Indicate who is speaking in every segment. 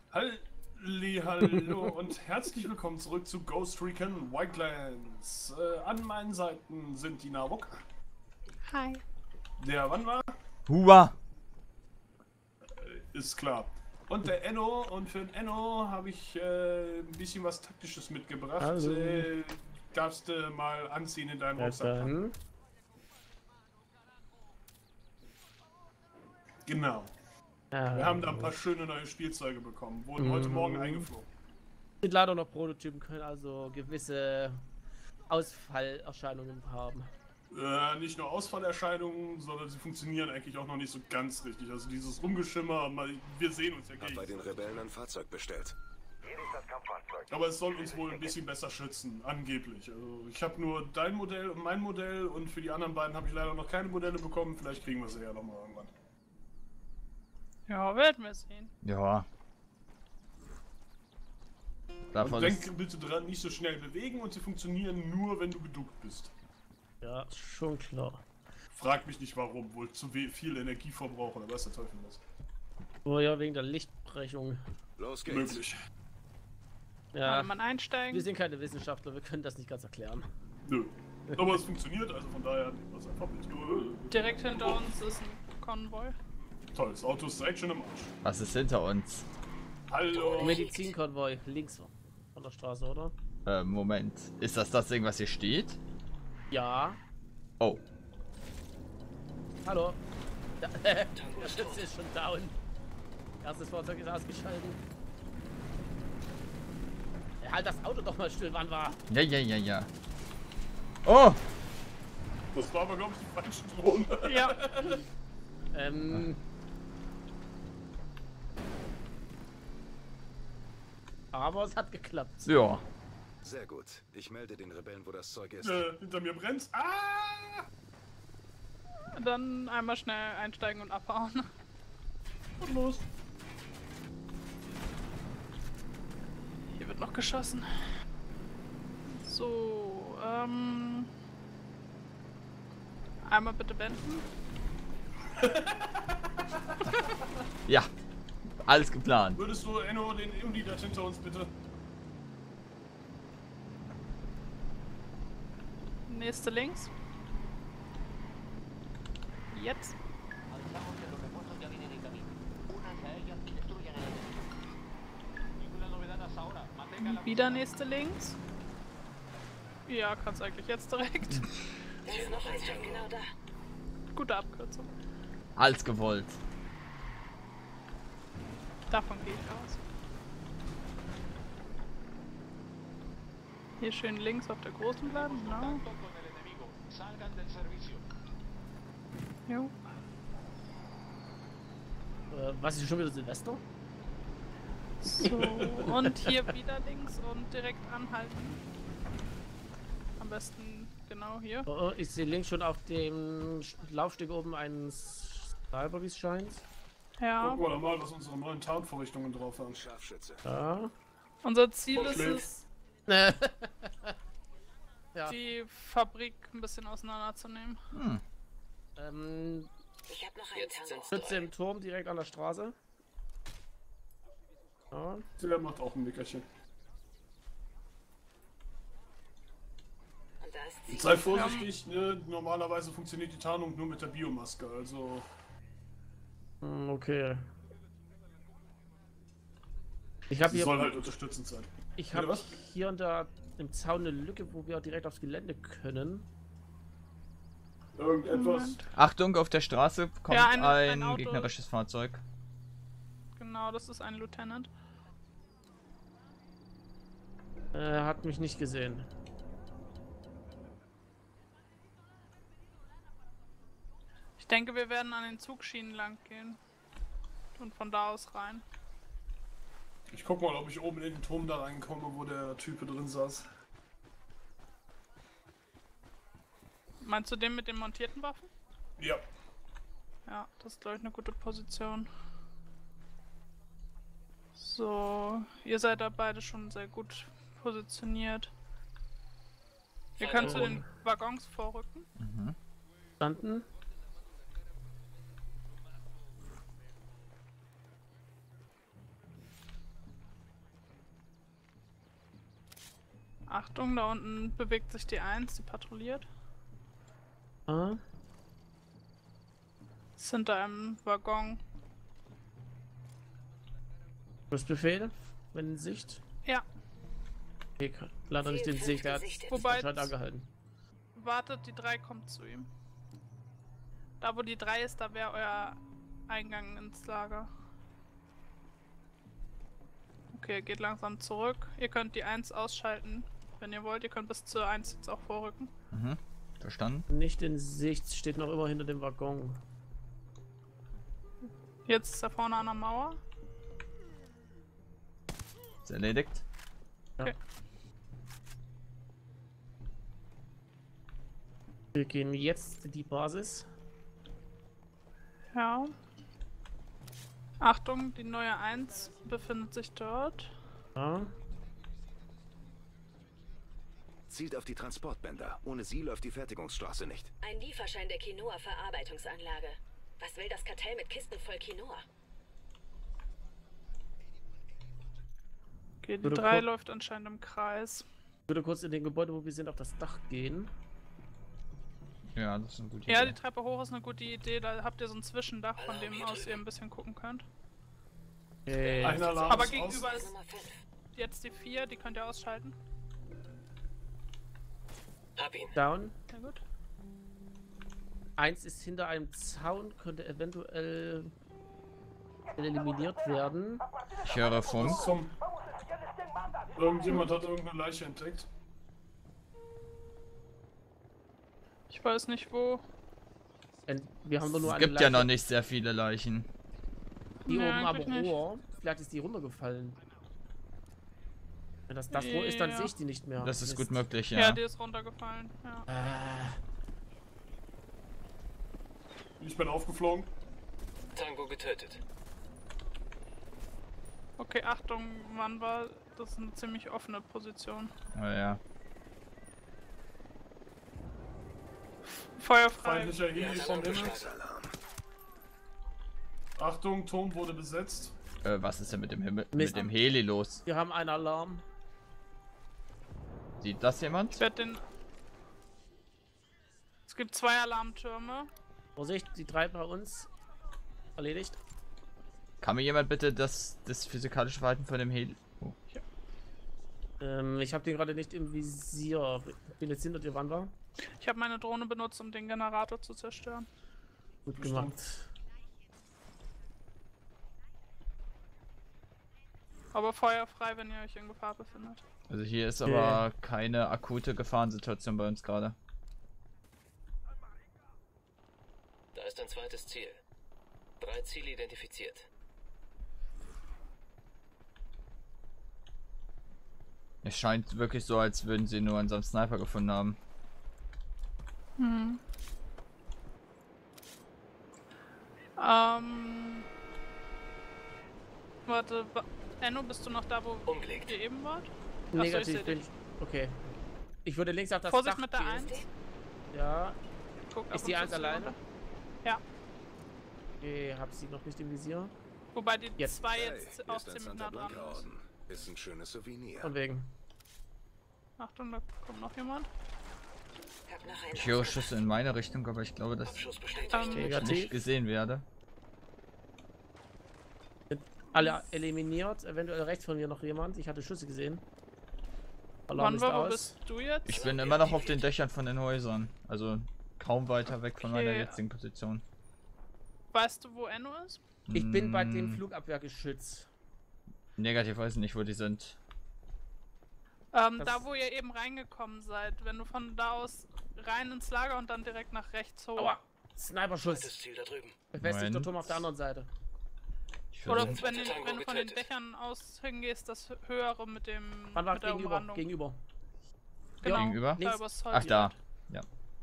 Speaker 1: Hallo und herzlich willkommen zurück zu Ghost Recon Wildlands. An meinen Seiten sind die Nabok.
Speaker 2: Hi.
Speaker 1: Der Wanwa.
Speaker 3: Hua!
Speaker 1: Ist klar. Und der Enno. Und für den Enno habe ich ein bisschen was Taktisches mitgebracht.
Speaker 4: Hallo.
Speaker 1: Darfst du mal anziehen in deinen
Speaker 4: Ja,
Speaker 1: Rucksack.
Speaker 4: dann.
Speaker 1: Genau.
Speaker 4: Ja,
Speaker 1: Wir haben da ein paar schöne neue Spielzeuge bekommen. Wurden heute Morgen eingeflogen.
Speaker 4: sind leider noch Prototypen, können also gewisse Ausfallerscheinungen haben.
Speaker 1: Nicht nur Ausfallerscheinungen, sondern sie funktionieren eigentlich auch noch nicht so ganz richtig. Also dieses Rumgeschimmer, wir sehen uns ja
Speaker 5: Hab bei den
Speaker 1: gegenseitig.
Speaker 5: Rebellen ein Fahrzeug bestellt.
Speaker 1: Aber es soll uns wohl ein bisschen besser schützen, angeblich. Also ich habe nur dein Modell und mein Modell und für die anderen beiden habe ich leider noch keine Modelle bekommen. Vielleicht kriegen wir sie ja noch mal irgendwann.
Speaker 2: Ja, werden wir sehen.
Speaker 3: Ja.
Speaker 1: Und
Speaker 3: Davon
Speaker 1: denk
Speaker 3: ist,
Speaker 1: bitte dran, nicht so schnell bewegen und sie funktionieren nur, wenn du geduckt bist.
Speaker 4: Ja, schon klar.
Speaker 1: Frag mich nicht warum, wohl zu viel Energieverbrauch oder was der Teufel ist.
Speaker 4: Oh ja, wegen der Lichtbrechung.
Speaker 5: Los geht's.
Speaker 1: Möglich.
Speaker 4: Ja,
Speaker 2: Kann man einsteigen?
Speaker 4: wir sind keine Wissenschaftler, wir können das nicht ganz erklären.
Speaker 1: Nö. Aber es funktioniert, also von daher nehmen wir es einfach mit.
Speaker 2: Direkt hinter uns ist ein Konvoi.
Speaker 1: Toll, das Auto ist direkt schon im Arsch.
Speaker 3: was ist hinter uns?
Speaker 1: Hallo.
Speaker 4: Medizinkonvoi, links von der Straße, oder?
Speaker 3: Moment. Ist das Ding, was hier steht?
Speaker 4: Ja.
Speaker 3: Oh.
Speaker 4: Hallo. Ja, der Schütze ist schon down. Erstes Fahrzeug ist ausgeschaltet. Ja, halt das Auto doch mal still, wann war?
Speaker 3: Ja. Oh!
Speaker 1: Das war aber, glaube ich, die falsche Drohne.
Speaker 2: Ja.
Speaker 4: Aber es hat geklappt.
Speaker 3: Ja.
Speaker 5: Sehr gut. Ich melde den Rebellen, wo das Zeug ist.
Speaker 1: Hinter mir brennt's. Ah!
Speaker 2: Dann einmal schnell einsteigen und abhauen.
Speaker 1: Und los.
Speaker 2: Hier wird noch geschossen. So, einmal bitte wenden.
Speaker 3: Ja. Alles geplant.
Speaker 1: Würdest du, Enno, den Unidad hinter uns bitte?
Speaker 2: Nächste links. Jetzt.
Speaker 6: Avisamos que los refuerzos ya vienen en camino. Únanse a ellos y destruyan el enemigo. Ninguna novedad hasta ahora. Mantenga la
Speaker 2: Wieder nächste links. Ja, kannst eigentlich jetzt direkt.
Speaker 7: Da ist noch ein Tank genau da.
Speaker 2: Gute Abkürzung.
Speaker 3: Alles gewollt.
Speaker 2: Davon gehe ich aus. Hier schön links auf der großen bleiben, genau.
Speaker 6: contacto con el enemigo. Salgan del servicio.
Speaker 2: Jo.
Speaker 4: Was ist schon wieder Silvester?
Speaker 2: So, und hier wieder links und direkt anhalten. Am besten genau hier.
Speaker 4: Oh, ich sehe links schon auf dem Laufsteg oben einen Sniper, wie es scheint.
Speaker 2: Ja,
Speaker 1: Gucken wir doch mal, was unsere neuen Tarnvorrichtungen drauf haben.
Speaker 5: Scharfschütze.
Speaker 4: Ja.
Speaker 2: unser Ziel ist
Speaker 1: Okay.
Speaker 2: es,
Speaker 4: Ja.
Speaker 2: die Fabrik ein bisschen auseinanderzunehmen.
Speaker 4: Ähm,
Speaker 7: Ich habe noch einen Tank.
Speaker 4: Schütze im Turm direkt an der Straße. Ja.
Speaker 1: Der macht auch ein Nickerchen.
Speaker 7: Und da ist sie.
Speaker 1: Sei vorsichtig, ne? Normalerweise funktioniert die Tarnung nur mit der Biomaske, also.
Speaker 4: Okay. Ich habe
Speaker 1: Sie
Speaker 4: hier,
Speaker 1: soll halt unterstützend sein.
Speaker 4: ich habe
Speaker 1: was?
Speaker 4: hier und da im Zaun eine Lücke, wo wir direkt aufs Gelände können.
Speaker 1: Irgendetwas.
Speaker 3: Achtung, auf der Straße kommt
Speaker 2: Ja, ein
Speaker 3: ein
Speaker 2: Auto.
Speaker 3: gegnerisches Fahrzeug.
Speaker 2: Genau, das ist ein Lieutenant.
Speaker 4: Er hat mich nicht gesehen.
Speaker 2: Ich denke, wir werden an den Zugschienen lang gehen. Und von da aus rein.
Speaker 1: Ich guck mal, ob ich oben in den Turm da reinkomme, wo der Typ drin saß.
Speaker 2: Meinst du den mit den montierten Waffen?
Speaker 1: Ja.
Speaker 2: Ja, das ist, glaube ich, eine gute Position. So, ihr seid da beide schon sehr gut positioniert. Ihr könnt zu den Waggons vorrücken.
Speaker 4: Standen.
Speaker 2: Achtung, da unten bewegt sich die 1, die patrouilliert.
Speaker 4: Ah.
Speaker 2: Ist hinter einem Waggon.
Speaker 4: Befehl, wenn in Sicht.
Speaker 2: Ja,
Speaker 4: Okay, leider nicht in Sicht, der hat
Speaker 2: wobei,
Speaker 4: anscheinend angehalten.
Speaker 2: wartet, die 3 kommt zu ihm. Da wo die 3 ist, da wäre euer Eingang ins Lager. Okay, geht langsam zurück. Ihr könnt die 1 ausschalten, wenn ihr wollt. Ihr könnt bis zur 1 jetzt auch vorrücken.
Speaker 3: Mhm. Verstanden.
Speaker 4: Nicht in Sicht, steht noch immer hinter dem Waggon.
Speaker 2: Jetzt ist er vorne an der Mauer.
Speaker 3: Ist erledigt.
Speaker 2: Okay.
Speaker 4: Wir gehen jetzt in die Basis.
Speaker 2: Ja. Achtung, die neue 1 befindet sich dort.
Speaker 4: Ja.
Speaker 5: Zielt auf die Transportbänder. Ohne sie läuft die Fertigungsstraße nicht.
Speaker 7: Ein Lieferschein der Quinoa-Verarbeitungsanlage. Was will das Kartell mit Kisten voll Quinoa?
Speaker 2: Okay, die
Speaker 4: Würde
Speaker 2: 3
Speaker 4: ko-
Speaker 2: läuft anscheinend im Kreis.
Speaker 4: Ich würde kurz in den Gebäude, wo wir sind, auf das Dach gehen.
Speaker 3: Ja, das ist eine gute
Speaker 2: Ja,
Speaker 3: Idee.
Speaker 2: die Treppe hoch ist eine gute Idee. Da habt ihr so ein Zwischendach, von dem aus ihr ein bisschen gucken könnt.
Speaker 4: Okay.
Speaker 1: Ein Alarm
Speaker 2: Aber
Speaker 1: ist
Speaker 2: gegenüber
Speaker 1: aus.
Speaker 2: ist
Speaker 7: Nummer 5.
Speaker 2: jetzt die 4, die könnt ihr ausschalten.
Speaker 7: Hab ihn.
Speaker 4: Down.
Speaker 2: Sehr gut.
Speaker 4: 1 ist hinter einem Zaun, könnte eventuell eliminiert werden.
Speaker 3: Ich höre Funk.
Speaker 1: Was zum... Irgendjemand hat irgendeine Leiche entdeckt.
Speaker 2: Ich weiß nicht wo.
Speaker 4: Wir haben doch nur
Speaker 3: Es
Speaker 4: eine
Speaker 3: gibt ja
Speaker 4: Leiche.
Speaker 3: noch nicht sehr viele Leichen.
Speaker 4: Die
Speaker 2: Nee,
Speaker 4: oben am
Speaker 2: eigentlich nicht.
Speaker 4: Rohr. Vielleicht ist die runtergefallen. Wenn das Rohr ist, dann
Speaker 2: Ja.
Speaker 4: sehe ich die nicht mehr.
Speaker 3: Das ist gut
Speaker 4: Mist.
Speaker 3: möglich,
Speaker 2: Ja,
Speaker 3: ja.
Speaker 2: die ist runtergefallen. Ja.
Speaker 1: Ich bin aufgeflogen.
Speaker 7: Tango getötet.
Speaker 2: Okay, Achtung, wann war... Das ist eine ziemlich offene Position.
Speaker 3: Ja.
Speaker 2: Feuer frei.
Speaker 1: Feindlicher Heli vom Himmel.
Speaker 5: Alarm.
Speaker 1: Achtung, Turm wurde besetzt.
Speaker 3: Was ist denn mit dem Himmel,
Speaker 4: Mist.
Speaker 3: mit dem Heli los?
Speaker 4: Wir haben einen Alarm.
Speaker 3: Sieht das jemand?
Speaker 2: Ich werde den... Es gibt 2 Alarmtürme.
Speaker 4: Vorsicht, die 3 bei uns. Erledigt.
Speaker 3: Kann mir jemand bitte das physikalische Verhalten von dem Heli... Oh.
Speaker 4: Ich habe den gerade nicht im Visier. Ich bin jetzt hinter dir, wann war?
Speaker 2: Ich habe meine Drohne benutzt, um den Generator zu zerstören.
Speaker 4: Gut gemacht.
Speaker 2: Aber Feuer frei, wenn ihr euch in Gefahr befindet.
Speaker 3: Also hier ist aber keine akute Gefahrensituation bei uns gerade.
Speaker 7: Da ist ein zweites Ziel. 3 Ziele identifiziert.
Speaker 3: Es scheint wirklich so, als würden sie nur unseren Sniper gefunden haben.
Speaker 2: Hm. Warte, Enno, bist du noch da, wo
Speaker 7: Umgelegt.
Speaker 2: ihr eben wart? Achso, ich
Speaker 4: Negativ
Speaker 2: seh
Speaker 4: bin
Speaker 2: dich.
Speaker 4: ich. Okay. Ich würde links auf das
Speaker 2: Vorsicht
Speaker 4: Dach
Speaker 2: mit der
Speaker 4: gehen.
Speaker 2: 1.
Speaker 4: Ja.
Speaker 2: Guck ab
Speaker 4: Ist die
Speaker 2: und zu
Speaker 4: 1
Speaker 2: zu
Speaker 4: alleine?
Speaker 2: runter. Ja.
Speaker 4: Okay, hab sie noch nicht im Visier.
Speaker 2: Wobei die
Speaker 4: Jetzt.
Speaker 2: 2
Speaker 5: Hey,
Speaker 2: jetzt
Speaker 5: hier
Speaker 2: auch
Speaker 5: ist ein
Speaker 2: ziemlich
Speaker 5: Santa
Speaker 2: nah dran
Speaker 5: Blanca
Speaker 2: ist.
Speaker 5: Orden. Ist ein schönes Souvenir.
Speaker 4: Von wegen.
Speaker 2: Achtung, da kommt noch jemand.
Speaker 7: Hab noch einen
Speaker 3: Ich höre Schüsse in meine Richtung, aber ich glaube, dass
Speaker 7: Abschuss bestätigt.
Speaker 3: ich
Speaker 4: Negativ.
Speaker 3: nicht gesehen werde.
Speaker 4: Alle eliminiert. Eventuell rechts von mir noch jemand. Ich hatte Schüsse gesehen. Alarm ist
Speaker 2: Wann war, wo
Speaker 4: aus.
Speaker 2: bist du jetzt?
Speaker 3: Ich bin immer noch auf den Dächern von den Häusern. Also kaum weiter weg von meiner
Speaker 2: Okay.
Speaker 3: jetzigen Position.
Speaker 2: Weißt du, wo Enno ist?
Speaker 4: Ich bin bei dem
Speaker 3: Hm,
Speaker 4: Flugabwehrgeschütz.
Speaker 3: Negativ weiß ich nicht, wo die sind.
Speaker 2: Da, wo ihr eben reingekommen seid. Wenn du von da aus rein ins Lager und dann direkt nach rechts hoch.
Speaker 4: Aua! Sniper-Schuss.
Speaker 7: Zweites Ziel da drüben.
Speaker 4: Befestigter
Speaker 3: Moment.
Speaker 4: Turm auf der anderen Seite.
Speaker 3: Ich
Speaker 2: Oder
Speaker 3: versuche-
Speaker 2: wenn,
Speaker 7: Tango
Speaker 2: wenn du von den
Speaker 7: getötet.
Speaker 2: Dächern aus hingehst, das höhere mit dem
Speaker 4: Wann war
Speaker 2: mit der
Speaker 4: gegenüber?
Speaker 2: Umrandung.
Speaker 4: Gegenüber.
Speaker 2: Genau,
Speaker 3: Gegenüber?
Speaker 2: da
Speaker 4: Links.
Speaker 2: übers
Speaker 3: Ach, da.
Speaker 2: Zollgebiet.
Speaker 3: Ja.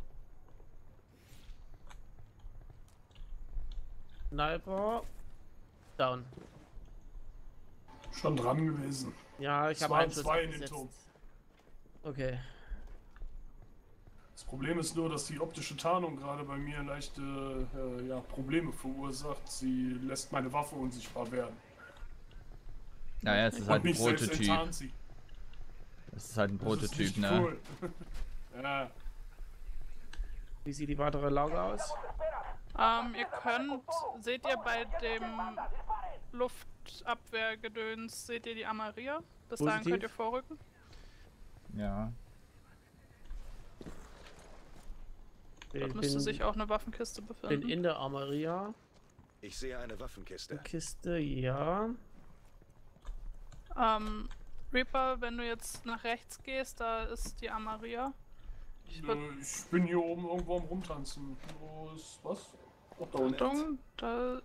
Speaker 4: Sniper. Down.
Speaker 1: Schon dran gewesen.
Speaker 4: Ja, ich
Speaker 1: Es
Speaker 4: habe
Speaker 1: waren
Speaker 4: einen Schuss
Speaker 1: 2 in dem
Speaker 4: abgesetzt.
Speaker 1: Turm.
Speaker 4: Okay.
Speaker 1: Das Problem ist nur, dass die optische Tarnung gerade bei mir leichte Probleme verursacht. Sie lässt meine Waffe unsichtbar werden.
Speaker 3: Naja, es ist halt
Speaker 1: Und
Speaker 3: ein
Speaker 1: mich selbst
Speaker 3: Prototyp.
Speaker 1: enttarnt sie.
Speaker 3: Das ist halt ein
Speaker 1: Das ist
Speaker 3: Prototyp,
Speaker 1: nicht
Speaker 3: ne?
Speaker 1: cool. Ja.
Speaker 4: Wie sieht die weitere Lage aus?
Speaker 2: Ihr könnt, seht ihr bei dem Luftabwehrgedöns, seht ihr die Amaria? Bis dahin
Speaker 4: Positiv.
Speaker 2: könnt ihr vorrücken.
Speaker 3: Ja.
Speaker 2: Dort
Speaker 4: Ich
Speaker 2: müsste sich auch eine Waffenkiste
Speaker 4: bin
Speaker 2: befinden.
Speaker 4: in der Armeria.
Speaker 5: Ich sehe eine Waffenkiste.
Speaker 4: Kiste, ja.
Speaker 2: Reaper, wenn du jetzt nach rechts gehst, da ist die Amaria. Ich würde
Speaker 1: Ich bin hier oben irgendwo am Rumtanzen. Wo ist was? Ach, da unten.
Speaker 2: Achtung, da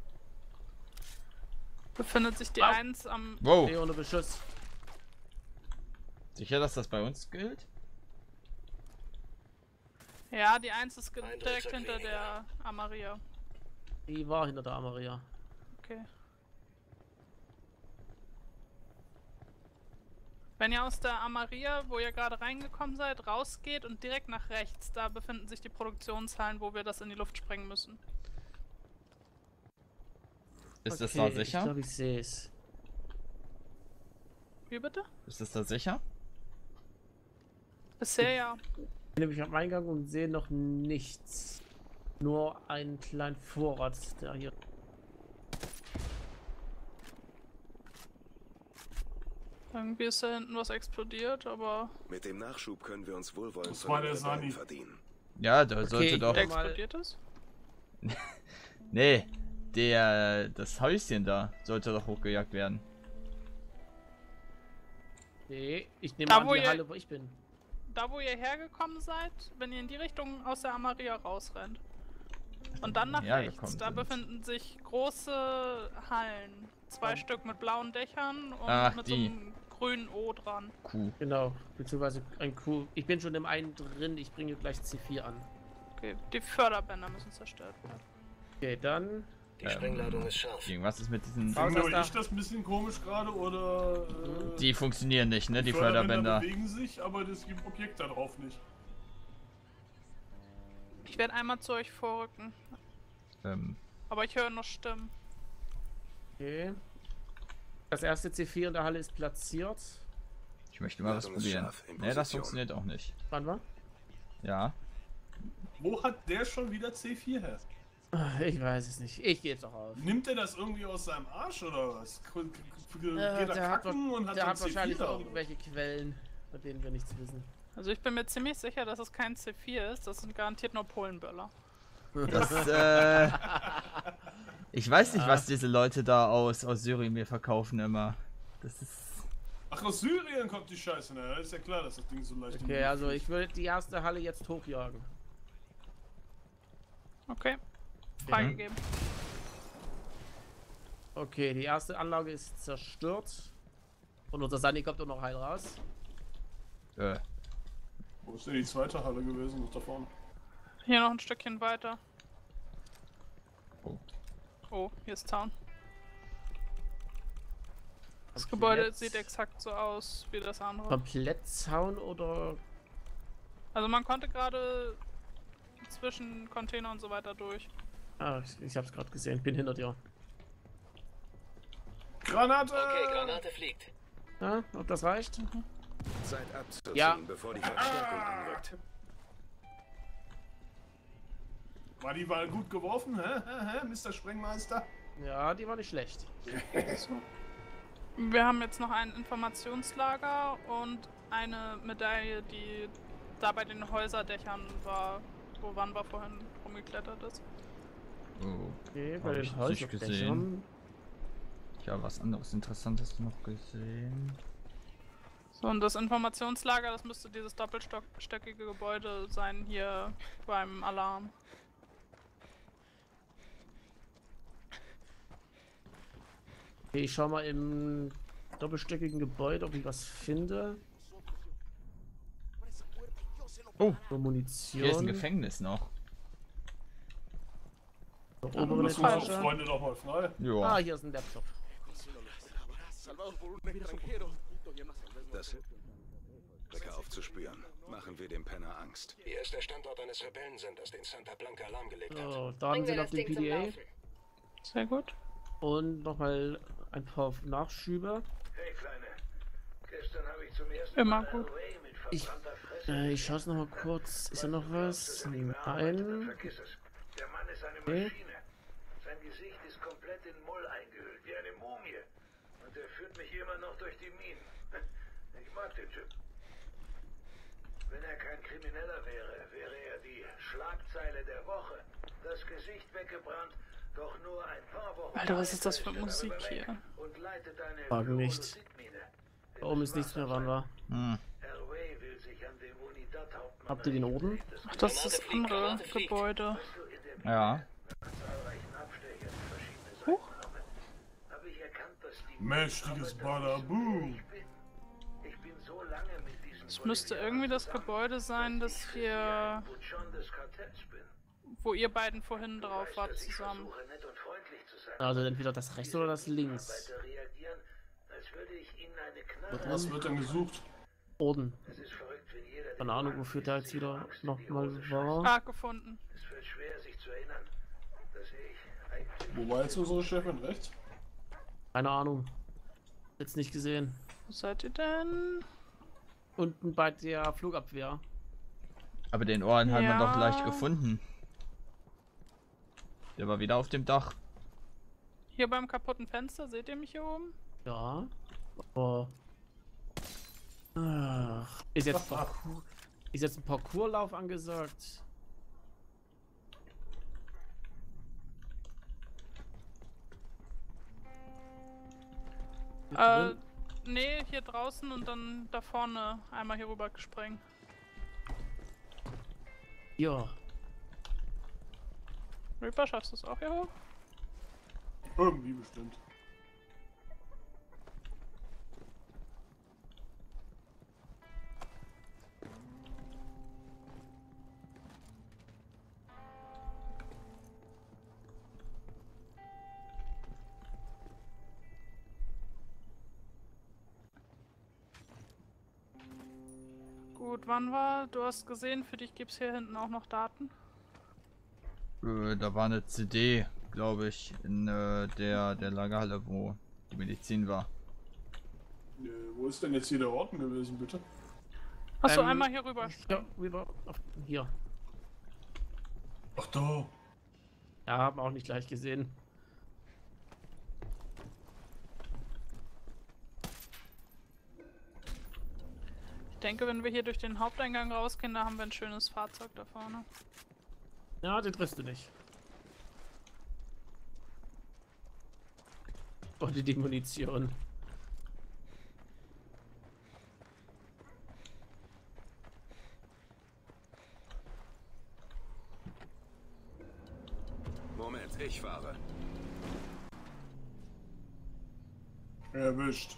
Speaker 2: befindet sich die
Speaker 4: Au.
Speaker 2: 1 am...
Speaker 3: Wow.
Speaker 4: Stehe ohne Beschuss.
Speaker 3: Sicher, dass das bei uns gilt?
Speaker 2: Ja, die 1 ist
Speaker 5: Ein
Speaker 2: direkt
Speaker 5: Drittel
Speaker 2: hinter
Speaker 5: weniger.
Speaker 2: der Amaria.
Speaker 4: Die war hinter der Armeria.
Speaker 2: Okay. Wenn ihr aus der Amaria, wo ihr gerade reingekommen seid, rausgeht und direkt nach rechts, da befinden sich die Produktionshallen, wo wir das in die Luft sprengen müssen.
Speaker 3: Ist das da sicher?
Speaker 4: Ich glaube, ich sehe es.
Speaker 2: Wie bitte?
Speaker 3: Ist das da sicher?
Speaker 2: Bisher ja.
Speaker 4: Ich bin nämlich am Eingang und sehe noch nichts. Nur einen kleinen Vorrat, der hier.
Speaker 2: Irgendwie ist da hinten was explodiert, aber
Speaker 5: Mit dem Nachschub können wir uns wohlwollend
Speaker 1: Das war der
Speaker 5: den Rebellen
Speaker 1: Sani.
Speaker 5: verdienen.
Speaker 3: Ja, da sollte
Speaker 4: ich
Speaker 3: doch.
Speaker 2: der
Speaker 4: mal-
Speaker 2: explodiert ist.
Speaker 3: Nee, das Häuschen da sollte doch hochgejagt werden.
Speaker 4: Nee, ich nehme
Speaker 2: Da,
Speaker 4: an
Speaker 2: wo
Speaker 4: die
Speaker 2: ihr-
Speaker 4: Halle, wo ich bin.
Speaker 2: Da, wo ihr hergekommen seid, wenn ihr in die Richtung aus der Amaria rausrennt. Und dann nach
Speaker 3: hergekommen
Speaker 2: rechts, da
Speaker 3: sind.
Speaker 2: befinden sich große Hallen. 2 Stück mit blauen Dächern und
Speaker 3: Ach,
Speaker 2: mit so
Speaker 3: die.
Speaker 2: einem grünen O dran.
Speaker 3: Kuh.
Speaker 4: Genau, beziehungsweise ein Kuh. Ich bin schon im einen drin, ich bringe gleich C4 an.
Speaker 2: Okay, die Förderbänder müssen zerstört werden.
Speaker 4: Okay, dann.
Speaker 5: Die Sprengladung ist scharf.
Speaker 3: Irgendwas ist mit diesen.
Speaker 4: Raus
Speaker 1: Finde
Speaker 4: aus da.
Speaker 1: ich das ein bisschen komisch gerade oder.
Speaker 3: Die funktionieren nicht, ne? Die
Speaker 1: Förderbänder
Speaker 3: Förderbänder.
Speaker 1: bewegen sich, aber das gibt Objekt da drauf nicht.
Speaker 2: Ich werde einmal zu euch vorrücken. Aber ich höre noch Stimmen.
Speaker 4: Okay. Das erste C4 in der Halle ist platziert.
Speaker 3: Ich möchte mal was
Speaker 5: Ladung ist
Speaker 3: probieren.
Speaker 5: scharf, in
Speaker 3: Ne, das
Speaker 5: Position.
Speaker 3: funktioniert auch nicht.
Speaker 4: Wann war?
Speaker 3: Ja.
Speaker 1: Wo hat der schon wieder C4 her?
Speaker 4: Ich weiß es nicht. Ich gebe es auch auf.
Speaker 1: Nimmt er das irgendwie aus seinem Arsch oder was? Geht er
Speaker 4: Der hat,
Speaker 1: kacken und hat
Speaker 4: der
Speaker 1: dann
Speaker 4: hat wahrscheinlich
Speaker 1: C4 da?
Speaker 4: irgendwelche Quellen, von denen wir nichts wissen.
Speaker 2: Also ich bin mir ziemlich sicher, dass es kein C4 ist. Das sind garantiert nur Polenböller.
Speaker 3: Das, ich weiß nicht, was diese Leute da aus Syrien mir verkaufen immer. Das ist.
Speaker 1: Ach, aus Syrien kommt die Scheiße, ne? Ist ja klar, dass das Ding so leicht in die
Speaker 4: Okay,
Speaker 1: Luft
Speaker 4: also
Speaker 1: fliegt.
Speaker 4: ich würde die erste Halle jetzt hochjagen.
Speaker 2: Okay. Freigegeben.
Speaker 4: Okay, die erste Anlage ist zerstört. Und unser Sani kommt auch noch heil raus.
Speaker 1: Wo ist denn die zweite Halle gewesen? Noch da vorne.
Speaker 2: Hier noch ein Stückchen weiter.
Speaker 3: Oh.
Speaker 2: Oh, hier ist Town. Das
Speaker 4: Komplett-
Speaker 2: Gebäude sieht exakt so aus wie das andere.
Speaker 4: Komplett Zaun oder.
Speaker 2: Also man konnte gerade zwischen Container und so weiter durch.
Speaker 4: Ah, ich hab's gerade gesehen. Bin hinter dir.
Speaker 1: Granate!
Speaker 5: Okay, Granate fliegt.
Speaker 4: Ja, ob das reicht?
Speaker 5: Zeit abzuziehen,
Speaker 4: Ja.
Speaker 5: bevor die Verstärkung anrückt.
Speaker 1: War die Wahl gut geworfen, hä? Mr. Sprengmeister?
Speaker 4: Ja, die war nicht schlecht.
Speaker 2: Wir haben jetzt noch ein Informationslager und eine Medaille, die da bei den Häuserdächern war, wo Wanwa vorhin rumgeklettert ist.
Speaker 4: Okay,
Speaker 3: Hab
Speaker 4: bei
Speaker 3: ich
Speaker 4: den
Speaker 3: nicht
Speaker 4: Häuserdächern.
Speaker 3: gesehen. Ich habe was anderes Interessantes noch gesehen.
Speaker 2: So, und das Informationslager, das müsste dieses doppelstöckige Gebäude sein hier beim Alarm.
Speaker 4: Okay, ich schau mal im doppelstöckigen Gebäude, ob ich was finde.
Speaker 3: Oh,
Speaker 4: So Munition.
Speaker 3: hier ist ein Gefängnis noch.
Speaker 4: Zur
Speaker 1: Ja,
Speaker 4: oberen
Speaker 1: lass unsere
Speaker 4: Etage.
Speaker 1: Freunde doch mal frei.
Speaker 3: Ja.
Speaker 4: Ah, hier ist ein Laptop.
Speaker 5: Das Bäcker aufzuspüren. Machen wir dem Penner Angst. Hier ist der Standort eines Rebellensenders, den Santa Blanca lahmgelegt hat.
Speaker 4: So, Daten
Speaker 7: Bringen wir
Speaker 4: sind auf
Speaker 7: das
Speaker 4: dem
Speaker 7: Ding zum
Speaker 4: PDA.
Speaker 7: Laufen.
Speaker 2: Sehr gut.
Speaker 4: Und nochmal ein paar Nachschübe.
Speaker 8: Hey, Kleine.
Speaker 2: Immer gut.
Speaker 4: Ich schaue es noch mal kurz. Ist da noch was? Nein.
Speaker 5: Der Mann ist eine Maschine. Sein Gesicht ist komplett in Moll eingehüllt, wie eine Mumie. Und er führt mich immer noch durch die Minen. Ich mag den Typ. Wenn er kein Krimineller wäre, wäre er die Schlagzeile der Woche. Das Gesicht weggebrannt, doch nur ein paar Wochen.
Speaker 2: Alter, was ist das für Musik hier?
Speaker 5: Und leitet eine
Speaker 4: Frage nicht. Da oben ist nichts mehr, wann war. Habt ihr den oben?
Speaker 2: Ach, das ist das andere Gebäude.
Speaker 3: Ja.
Speaker 2: Huch.
Speaker 1: Mächtiges Badabu.
Speaker 2: Es müsste irgendwie das Gebäude sein, das hier... Wo ihr beiden vorhin drauf wart zusammen.
Speaker 4: Also entweder das rechts oder das links.
Speaker 1: Was wird denn gesucht?
Speaker 4: Oden. Keine Ahnung, wofür der jetzt wieder nochmal war.
Speaker 2: Ah, gefunden.
Speaker 1: Wo war jetzt unsere Chefin? Rechts?
Speaker 4: Keine Ahnung. Jetzt nicht gesehen.
Speaker 2: Wo seid ihr denn?
Speaker 4: Unten bei der Flugabwehr.
Speaker 3: Aber den Ohren haben wir
Speaker 2: Ja.
Speaker 3: doch gleich gefunden. Der war wieder auf dem Dach.
Speaker 2: Hier beim kaputten Fenster, seht ihr mich hier oben?
Speaker 4: Ja. Aber... Ach, ist jetzt ein Parcourslauf angesagt?
Speaker 2: Nee, hier draußen und dann da vorne einmal hier rüber gesprengt.
Speaker 4: Ja.
Speaker 2: Reaper, schaffst du es auch hier hoch?
Speaker 1: Irgendwie bestimmt.
Speaker 2: Gut, wann war? Du hast gesehen, für dich gibt es hier hinten auch noch Daten.
Speaker 3: Da war eine CD, glaube ich, in der Lagerhalle, wo die Medizin war.
Speaker 1: Wo ist denn jetzt hier der Orden gewesen, bitte?
Speaker 2: Achso, einmal hier rüber.
Speaker 4: Ja, rüber. Hier.
Speaker 1: Ach da.
Speaker 4: Ja, haben wir auch nicht gleich gesehen.
Speaker 2: Ich denke, wenn wir hier durch den Haupteingang rausgehen, da haben wir ein schönes Fahrzeug da vorne.
Speaker 4: Ja, den triffst du nicht. Und die Munition.
Speaker 5: Moment, ich fahre.
Speaker 1: Erwischt.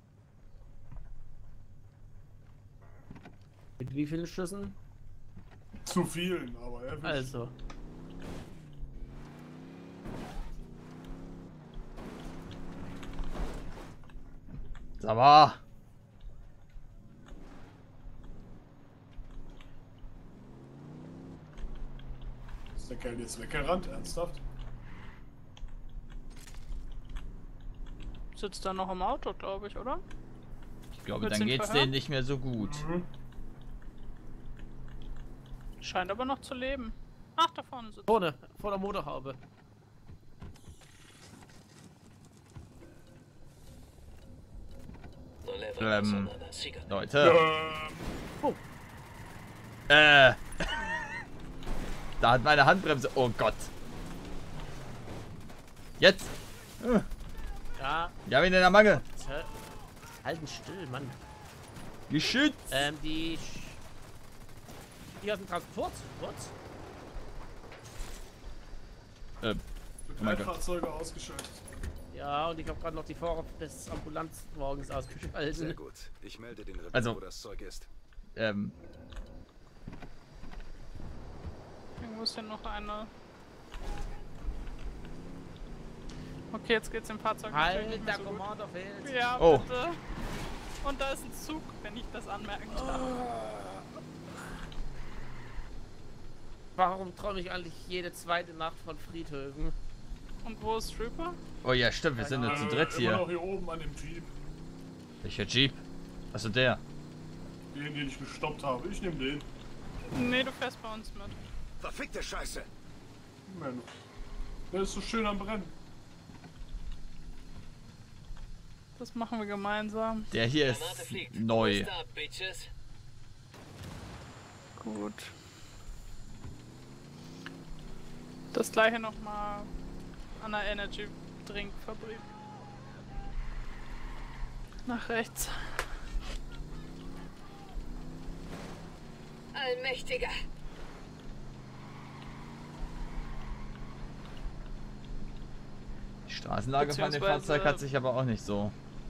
Speaker 4: Mit wie vielen Schüssen?
Speaker 1: Zu vielen, aber erwischt.
Speaker 4: Also.
Speaker 3: Aber
Speaker 1: Ist der Kerl jetzt weggerannt? Ernsthaft?
Speaker 2: Sitzt da noch im Auto, glaube ich, oder?
Speaker 3: ich glaube,
Speaker 2: Willst
Speaker 3: dann
Speaker 2: du ihn
Speaker 3: geht's
Speaker 2: verhören?
Speaker 3: denen nicht mehr so gut.
Speaker 2: Scheint aber noch zu leben. Ach, da vorne sitzt.
Speaker 4: Vorne, vor der Motorhaube.
Speaker 3: Leute.
Speaker 4: Oh.
Speaker 3: Da hat meine Handbremse. Oh Gott. Jetzt.
Speaker 4: Ja.
Speaker 3: Ja, wen in der Mangel.
Speaker 4: Halten still, Mann.
Speaker 3: Geschützt.
Speaker 4: Die aus dem Transport. What?
Speaker 1: Begleitfahrzeuge ausgeschaltet.
Speaker 4: Ja, und ich habe gerade noch die Fahrer des Ambulanzwagens ausgeschaltet.
Speaker 5: Sehr gut. Ich melde den Rebellen,
Speaker 3: Also-
Speaker 5: wo das Zeug ist.
Speaker 2: Irgendwo ist hier noch eine. Okay, jetzt geht's im Fahrzeug natürlich nicht
Speaker 4: Halt,
Speaker 2: mehr
Speaker 4: der
Speaker 2: so gut.
Speaker 4: Commander fehlt.
Speaker 2: Ja,
Speaker 3: Oh.
Speaker 2: bitte. Und da ist ein Zug, wenn ich das anmerken darf.
Speaker 4: Warum träume ich eigentlich jede zweite Nacht von Friedhöfen?
Speaker 2: Und wo ist Trooper?
Speaker 3: Oh ja, stimmt, wir sind nur zu dritt
Speaker 1: Immer noch
Speaker 3: hier.
Speaker 1: hier oben an dem Jeep.
Speaker 3: Welcher Jeep? Also der.
Speaker 1: Den ich gestoppt habe. Ich nehme den.
Speaker 2: Nee, du fährst bei uns mit.
Speaker 5: Verfickte Scheiße!
Speaker 1: Mensch. Der ist so schön am Brennen.
Speaker 2: Das machen wir gemeinsam.
Speaker 3: Der hier ist
Speaker 7: Granate fliegt.
Speaker 3: neu.
Speaker 7: Stop, bitches.
Speaker 2: Gut. Das gleiche nochmal an der Energy Drink Fabrik. Nach rechts.
Speaker 7: Allmächtiger.
Speaker 3: Die Straßenlage von dem
Speaker 2: Beziehungsweise-
Speaker 3: Fahrzeug hat sich aber auch nicht so.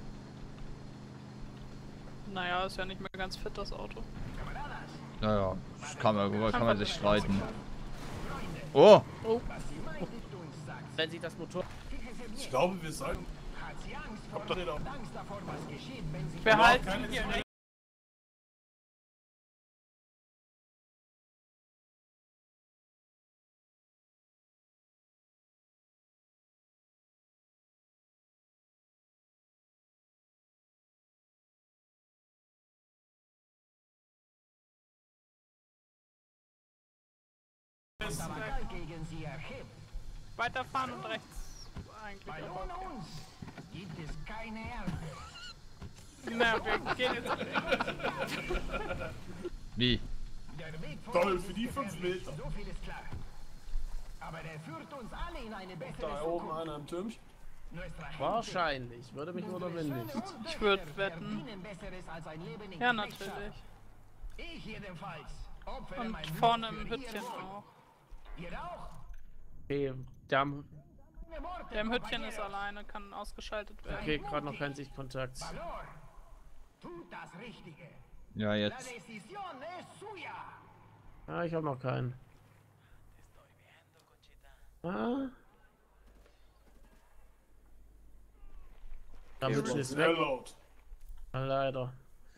Speaker 2: Naja, ist ja nicht mehr ganz fit, das Auto.
Speaker 3: Naja, das kann man, worüber kann man sich
Speaker 2: Einfach
Speaker 3: streiten. Oh!
Speaker 4: Wenn sich das Motor...
Speaker 1: Ich glaube, wir sollten. Habt ihr den auch?
Speaker 2: Wir halten
Speaker 1: keine
Speaker 2: hier
Speaker 1: Zeit.
Speaker 2: weiterfahren und rechts eigentlich. Aber okay.
Speaker 6: Gibt es keine Ernte.
Speaker 2: Naja, wir gehen jetzt.
Speaker 3: Wie?
Speaker 6: Der Weg von
Speaker 1: Toll,
Speaker 6: uns
Speaker 1: für die
Speaker 6: ist
Speaker 1: 5
Speaker 6: gefährlich,
Speaker 1: Meter.
Speaker 6: so viel ist klar. Aber der führt uns alle in eine bessere
Speaker 1: Da oben
Speaker 6: Zukunft.
Speaker 1: einer im Türmchen.
Speaker 6: Nuestra Gente,
Speaker 4: Wahrscheinlich. Würde mich
Speaker 6: unsere
Speaker 4: wundern, wenn
Speaker 6: Söhne
Speaker 4: nicht.
Speaker 6: und
Speaker 2: Ich würd
Speaker 6: Töchter
Speaker 2: wetten.
Speaker 6: verdienen Besseres als ein Leben in
Speaker 2: Ja,
Speaker 6: Knechtschaft.
Speaker 2: natürlich.
Speaker 6: Ich jedenfalls opfere
Speaker 2: Und
Speaker 6: mein Blut
Speaker 2: vorne
Speaker 6: für
Speaker 2: im
Speaker 6: ihr
Speaker 2: Hütchen
Speaker 6: Wohl.
Speaker 2: auch.
Speaker 6: Ihr auch?
Speaker 4: Okay,
Speaker 6: Eine Worte,
Speaker 2: Der im Hütchen ist
Speaker 6: compañeros.
Speaker 2: alleine, kann ausgeschaltet werden.
Speaker 4: okay, gerade noch kein Sichtkontakt.
Speaker 6: Valor. Tut das Richtige.
Speaker 3: Ja,
Speaker 6: La
Speaker 3: jetzt.
Speaker 6: decisión es suya.
Speaker 4: Ah, ich habe noch keinen. Ah. Der Hütchen ist
Speaker 1: Sehr
Speaker 4: weg.
Speaker 1: laut.
Speaker 4: Leider.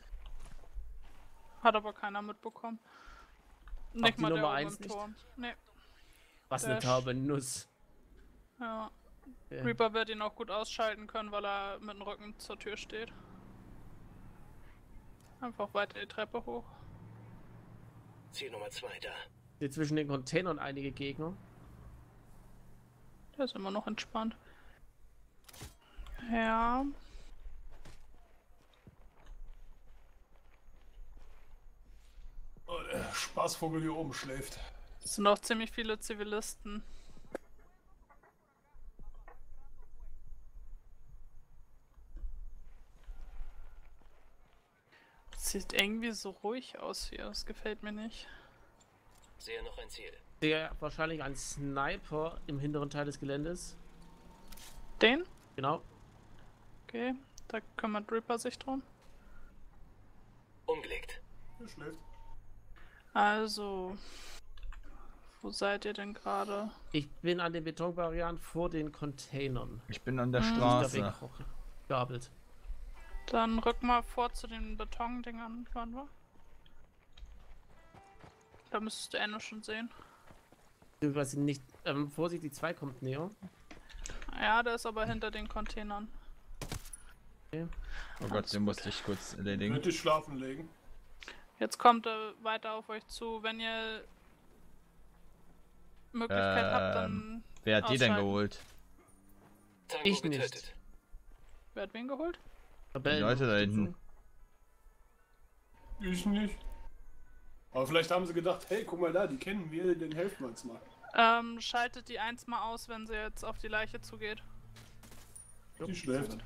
Speaker 2: Hat aber keiner mitbekommen. Nicht
Speaker 4: die
Speaker 2: mal der
Speaker 4: Nummer
Speaker 2: oben
Speaker 4: 1
Speaker 2: im
Speaker 4: nicht?
Speaker 2: Turm. Nee,
Speaker 4: Was eine
Speaker 2: Der
Speaker 4: taube Nuss.
Speaker 2: ja.
Speaker 4: Okay.
Speaker 2: Reaper wird ihn auch gut ausschalten können, weil er mit dem Rücken zur Tür steht. Einfach weiter die Treppe hoch.
Speaker 7: Ziel Nummer 2 da.
Speaker 4: Hier zwischen den Containern einige Gegner.
Speaker 2: Der ist immer noch entspannt. Ja.
Speaker 1: Oh, der Spaßvogel hier oben schläft.
Speaker 2: Es sind auch ziemlich viele Zivilisten. Sieht irgendwie so ruhig aus hier, das gefällt mir nicht.
Speaker 7: Sehe noch ein Ziel.
Speaker 4: Der wahrscheinlich ein Sniper im hinteren Teil des Geländes.
Speaker 2: Den?
Speaker 4: Genau.
Speaker 2: Okay, da kümmert Reaper sich drum.
Speaker 7: Umgelegt.
Speaker 1: Der schläft.
Speaker 2: Also, wo seid ihr denn gerade?
Speaker 4: Ich bin an den Betonbarrieren vor den Containern.
Speaker 3: Ich bin an der
Speaker 4: Da
Speaker 3: Straße.
Speaker 4: weggabelt.
Speaker 2: Dann rück mal vor zu den Betondingern, waren wir? Da müsstest du Enno schon sehen.
Speaker 4: Beziehungsweise nicht. Vorsicht, die 2 kommt näher.
Speaker 2: Ja, der ist aber hinter den Containern.
Speaker 4: Okay.
Speaker 3: Oh Gott, den musste ich kurz erledigen.
Speaker 1: Könnt ihr schlafen legen?
Speaker 2: Jetzt kommt er weiter auf euch zu. Wenn ihr Möglichkeit habt, dann
Speaker 3: Wer hat die denn
Speaker 2: ausschalten.
Speaker 3: geholt?
Speaker 7: Tango
Speaker 4: Ich nicht.
Speaker 7: getötet.
Speaker 2: Wer hat wen geholt?
Speaker 3: Die Leute da hinten.
Speaker 1: Ich nicht. Aber vielleicht haben sie gedacht, hey, guck mal da, die kennen wir, den helfen wir jetzt mal.
Speaker 2: Schaltet die 1 mal aus, wenn sie jetzt auf die Leiche zugeht.
Speaker 1: Die schläft.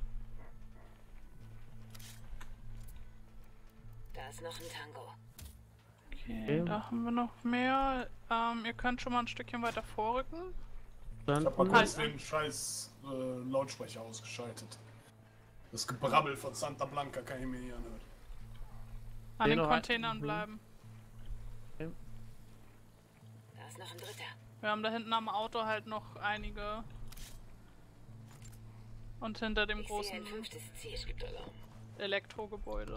Speaker 7: Da ist noch ein Tango.
Speaker 2: Okay, da haben wir noch mehr. Ihr könnt schon mal ein Stückchen weiter vorrücken.
Speaker 1: Ich hab mal
Speaker 4: Dann
Speaker 1: kurz den scheiß Lautsprecher ausgeschaltet. Das Gebrabbel von Santa Blanca kann ich mir hier anhören.
Speaker 2: An den
Speaker 4: noch
Speaker 2: Containern bleiben.
Speaker 7: Da ist noch ein dritter.
Speaker 2: Wir haben da hinten am Auto halt noch einige. Und hinter dem
Speaker 7: Ich sehe ein
Speaker 2: großen
Speaker 7: 5. Ziel. Es gibt Alarm.
Speaker 2: Elektrogebäude.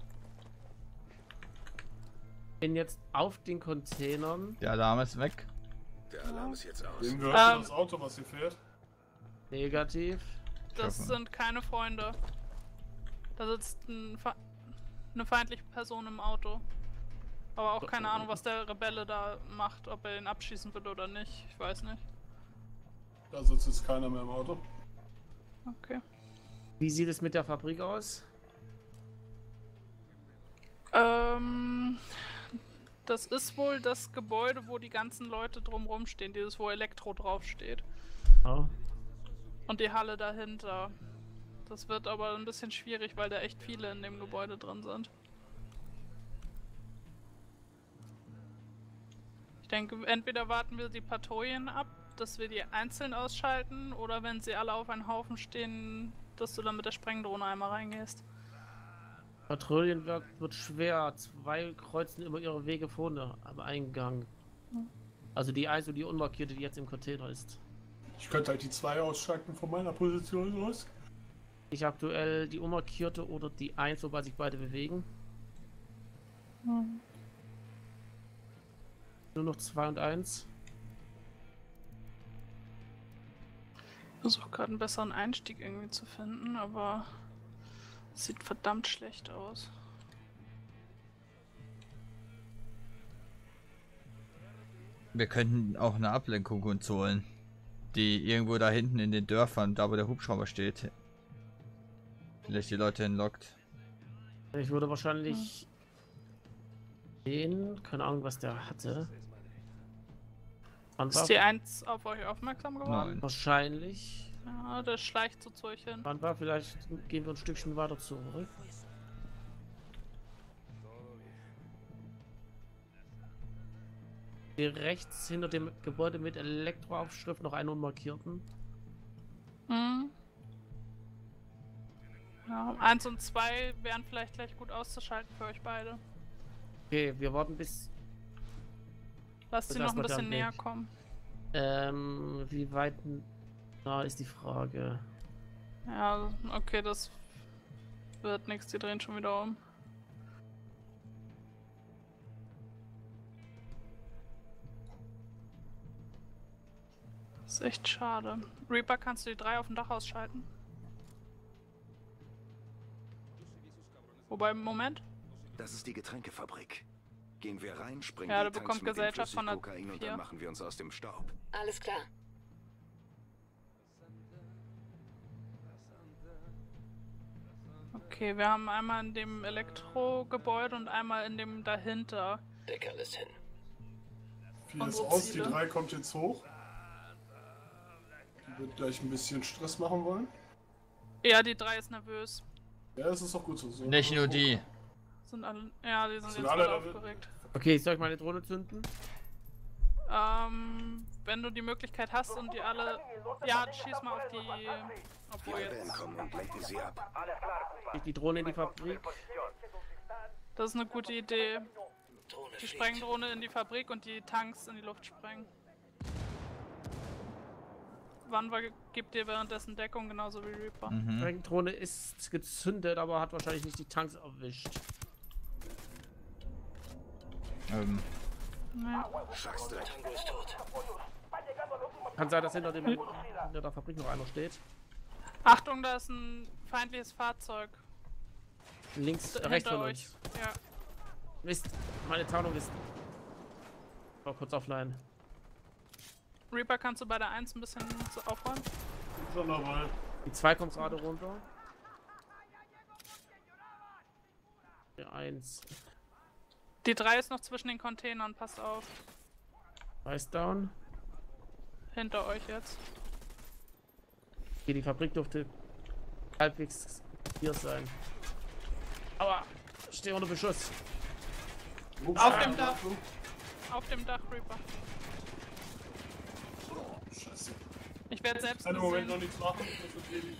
Speaker 4: bin jetzt auf den Containern.
Speaker 3: Der Alarm ist weg.
Speaker 5: Der Alarm ist jetzt aus.
Speaker 1: Dem gehört das Auto, was hier fährt.
Speaker 4: Negativ.
Speaker 2: Das
Speaker 3: hoffe.
Speaker 2: sind keine Freunde. Da sitzt ein eine feindliche Person im Auto. Aber auch keine Ahnung, was der Rebelle da macht, ob er ihn abschießen will oder nicht. Ich weiß nicht.
Speaker 1: Da sitzt jetzt keiner mehr im Auto.
Speaker 2: Okay.
Speaker 4: Wie sieht es mit der Fabrik aus?
Speaker 2: Das ist wohl das Gebäude, wo die ganzen Leute drumrum stehen, dieses, wo Elektro draufsteht.
Speaker 4: Oh.
Speaker 2: Und die Halle dahinter. Das wird aber ein bisschen schwierig, weil da echt viele in dem Gebäude drin sind. Ich denke, entweder warten wir die Patrouillen ab, dass wir die einzeln ausschalten, oder wenn sie alle auf einen Haufen stehen, dass du dann mit der Sprengdrohne einmal reingehst.
Speaker 4: Patrouillenwerk wird schwer. 2 kreuzen immer ihre Wege vorne am Eingang. Also die 1 und die unmarkierte, die jetzt im Container ist.
Speaker 1: Ich könnte halt die 2 ausschalten von meiner Position aus.
Speaker 4: Ich aktuell die unmarkierte oder die 1, wobei sich beide bewegen. Nur noch 2 und 1.
Speaker 2: Ich versuche gerade einen besseren Einstieg irgendwie zu finden, aber es sieht verdammt schlecht aus.
Speaker 3: Wir könnten auch eine Ablenkung uns holen. Die irgendwo da hinten in den Dörfern, da wo der Hubschrauber steht. Vielleicht die Leute hinlockt.
Speaker 4: Ich würde wahrscheinlich den, keine Ahnung, was der hatte.
Speaker 2: Ist die 1 auf euch aufmerksam geworden?
Speaker 3: Nein.
Speaker 4: Wahrscheinlich.
Speaker 2: Ja, der schleicht so zu euch hin.
Speaker 4: Wann war? Vielleicht gehen wir ein Stückchen weiter zurück. Hier rechts hinter dem Gebäude mit Elektroaufschrift noch einen unmarkierten.
Speaker 2: Mhm. Ja, 1 und 2 wären vielleicht gleich gut auszuschalten für euch beide.
Speaker 4: Okay, wir warten bis...
Speaker 2: Lasst sie noch ein bisschen näher kommen.
Speaker 4: Wie weit nah ist die Frage?
Speaker 2: Ja, okay, das wird nichts, die drehen schon wieder um. Das ist echt schade. Reaper, kannst du die 3 auf dem Dach ausschalten? Wobei, Moment.
Speaker 8: Das ist die Getränkefabrik. Gehen wir rein, springen
Speaker 2: Ja,
Speaker 8: die
Speaker 2: du
Speaker 8: Tanks
Speaker 2: bekommst
Speaker 8: mit dem
Speaker 2: Gesellschaft von der
Speaker 8: Flüssigkokain und
Speaker 2: 4.
Speaker 8: dann machen wir uns aus dem Staub.
Speaker 7: Alles klar.
Speaker 2: Okay, wir haben einmal in dem Elektrogebäude und einmal in dem dahinter.
Speaker 7: Der Kerl ist hin.
Speaker 1: Viel ist aus, die 3 kommt jetzt hoch. Die wird gleich ein bisschen Stress machen wollen.
Speaker 2: Ja, die 3 ist nervös.
Speaker 1: Ja, das ist auch gut so.
Speaker 3: Nicht nur die.
Speaker 2: Sind alle. Ja, die sind
Speaker 1: Sind
Speaker 2: jetzt
Speaker 1: alle
Speaker 2: alle
Speaker 1: nervös?
Speaker 2: aufgeregt.
Speaker 4: Okay, soll ich meine Drohne zünden?
Speaker 2: Wenn du die Möglichkeit hast und die alle. Ja, schieß mal auf die. Obwohl
Speaker 8: Die Rebellen
Speaker 2: jetzt.
Speaker 8: kommen und lenken sie ab.
Speaker 4: Ich die Drohne in die Fabrik.
Speaker 2: Das ist eine gute Idee.
Speaker 7: Drohne
Speaker 2: Die
Speaker 7: fliegt.
Speaker 2: Sprengdrohne in die Fabrik und die Tanks in die Luft sprengen. Wanva gibt dir währenddessen Deckung, genauso wie Reaper.
Speaker 3: Mhm.
Speaker 4: Die Drohne ist gezündet, aber hat wahrscheinlich nicht die Tanks erwischt.
Speaker 2: Ja.
Speaker 8: Scheißdreck.
Speaker 7: Tango ist tot.
Speaker 4: Kann sein, dass hinter der Fabrik noch einer steht.
Speaker 2: Achtung, da ist ein feindliches Fahrzeug.
Speaker 4: Links, rechts
Speaker 2: Hinter
Speaker 4: von
Speaker 2: euch.
Speaker 4: uns.
Speaker 2: Ja.
Speaker 4: Mist, meine Tarnung ist... Oh, kurz offline.
Speaker 2: Reaper, kannst du bei der 1 ein bisschen aufräumen?
Speaker 1: Schon dabei.
Speaker 4: Die 2 kommt gerade runter. Die 1.
Speaker 2: Die 3 ist noch zwischen den Containern, passt auf.
Speaker 4: Weiß down.
Speaker 2: Hinter euch jetzt.
Speaker 4: Okay, die Fabrik dürfte halbwegs hier sein. Aua! Steh unter Beschuss.
Speaker 2: Auf dem Dach. Auf dem Dach, Reaper.
Speaker 1: Scheiße.
Speaker 2: Ich werde selbst
Speaker 1: Kann im Moment noch
Speaker 2: gesehen.
Speaker 1: nichts machen. Das wird ewig.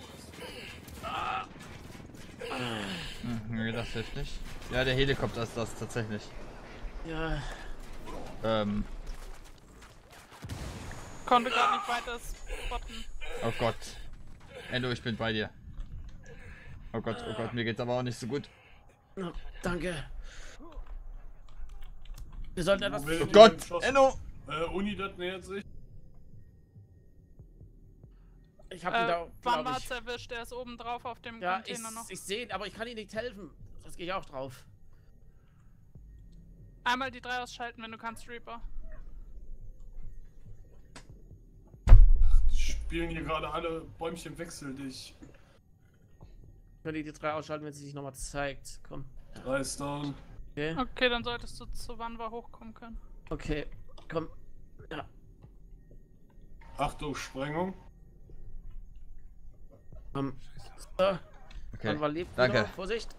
Speaker 3: Nee, das hilft nicht. Ja, der Helikopter ist das tatsächlich.
Speaker 4: Ja.
Speaker 2: Konnte gerade nicht weiter spotten.
Speaker 3: Oh Gott. Endo, ich bin bei dir. Oh Gott, mir geht's aber auch nicht so gut.
Speaker 4: Oh, danke. Wir sollten etwas...
Speaker 1: Will
Speaker 3: Oh
Speaker 1: die
Speaker 3: Gott,
Speaker 1: geschossen?
Speaker 3: Enno!
Speaker 1: Unidad nähert sich.
Speaker 4: Ich hab ihn da,
Speaker 2: Wann
Speaker 4: glaube
Speaker 2: war's
Speaker 4: ich.
Speaker 2: erwischt? Er ist oben drauf auf dem
Speaker 4: Ja,
Speaker 2: Container noch.
Speaker 4: ich sehe ihn, aber ich kann ihm nicht helfen. Jetzt gehe ich auch drauf.
Speaker 2: Einmal die 3 ausschalten, wenn du kannst, Reaper.
Speaker 1: Die spielen hier gerade alle Bäumchen wechsel dich.
Speaker 4: Wenn die 3 ausschalten, wenn sie sich nochmal zeigt. Komm.
Speaker 1: 3 ist down.
Speaker 4: Okay.
Speaker 2: Okay, dann solltest du zu Wanwa hochkommen können.
Speaker 4: Okay. Komm. Ja.
Speaker 1: Achtung, Sprengung.
Speaker 4: Komm. So.
Speaker 3: Okay,
Speaker 4: Wanwa lebt
Speaker 3: danke.
Speaker 4: wieder. Vorsicht.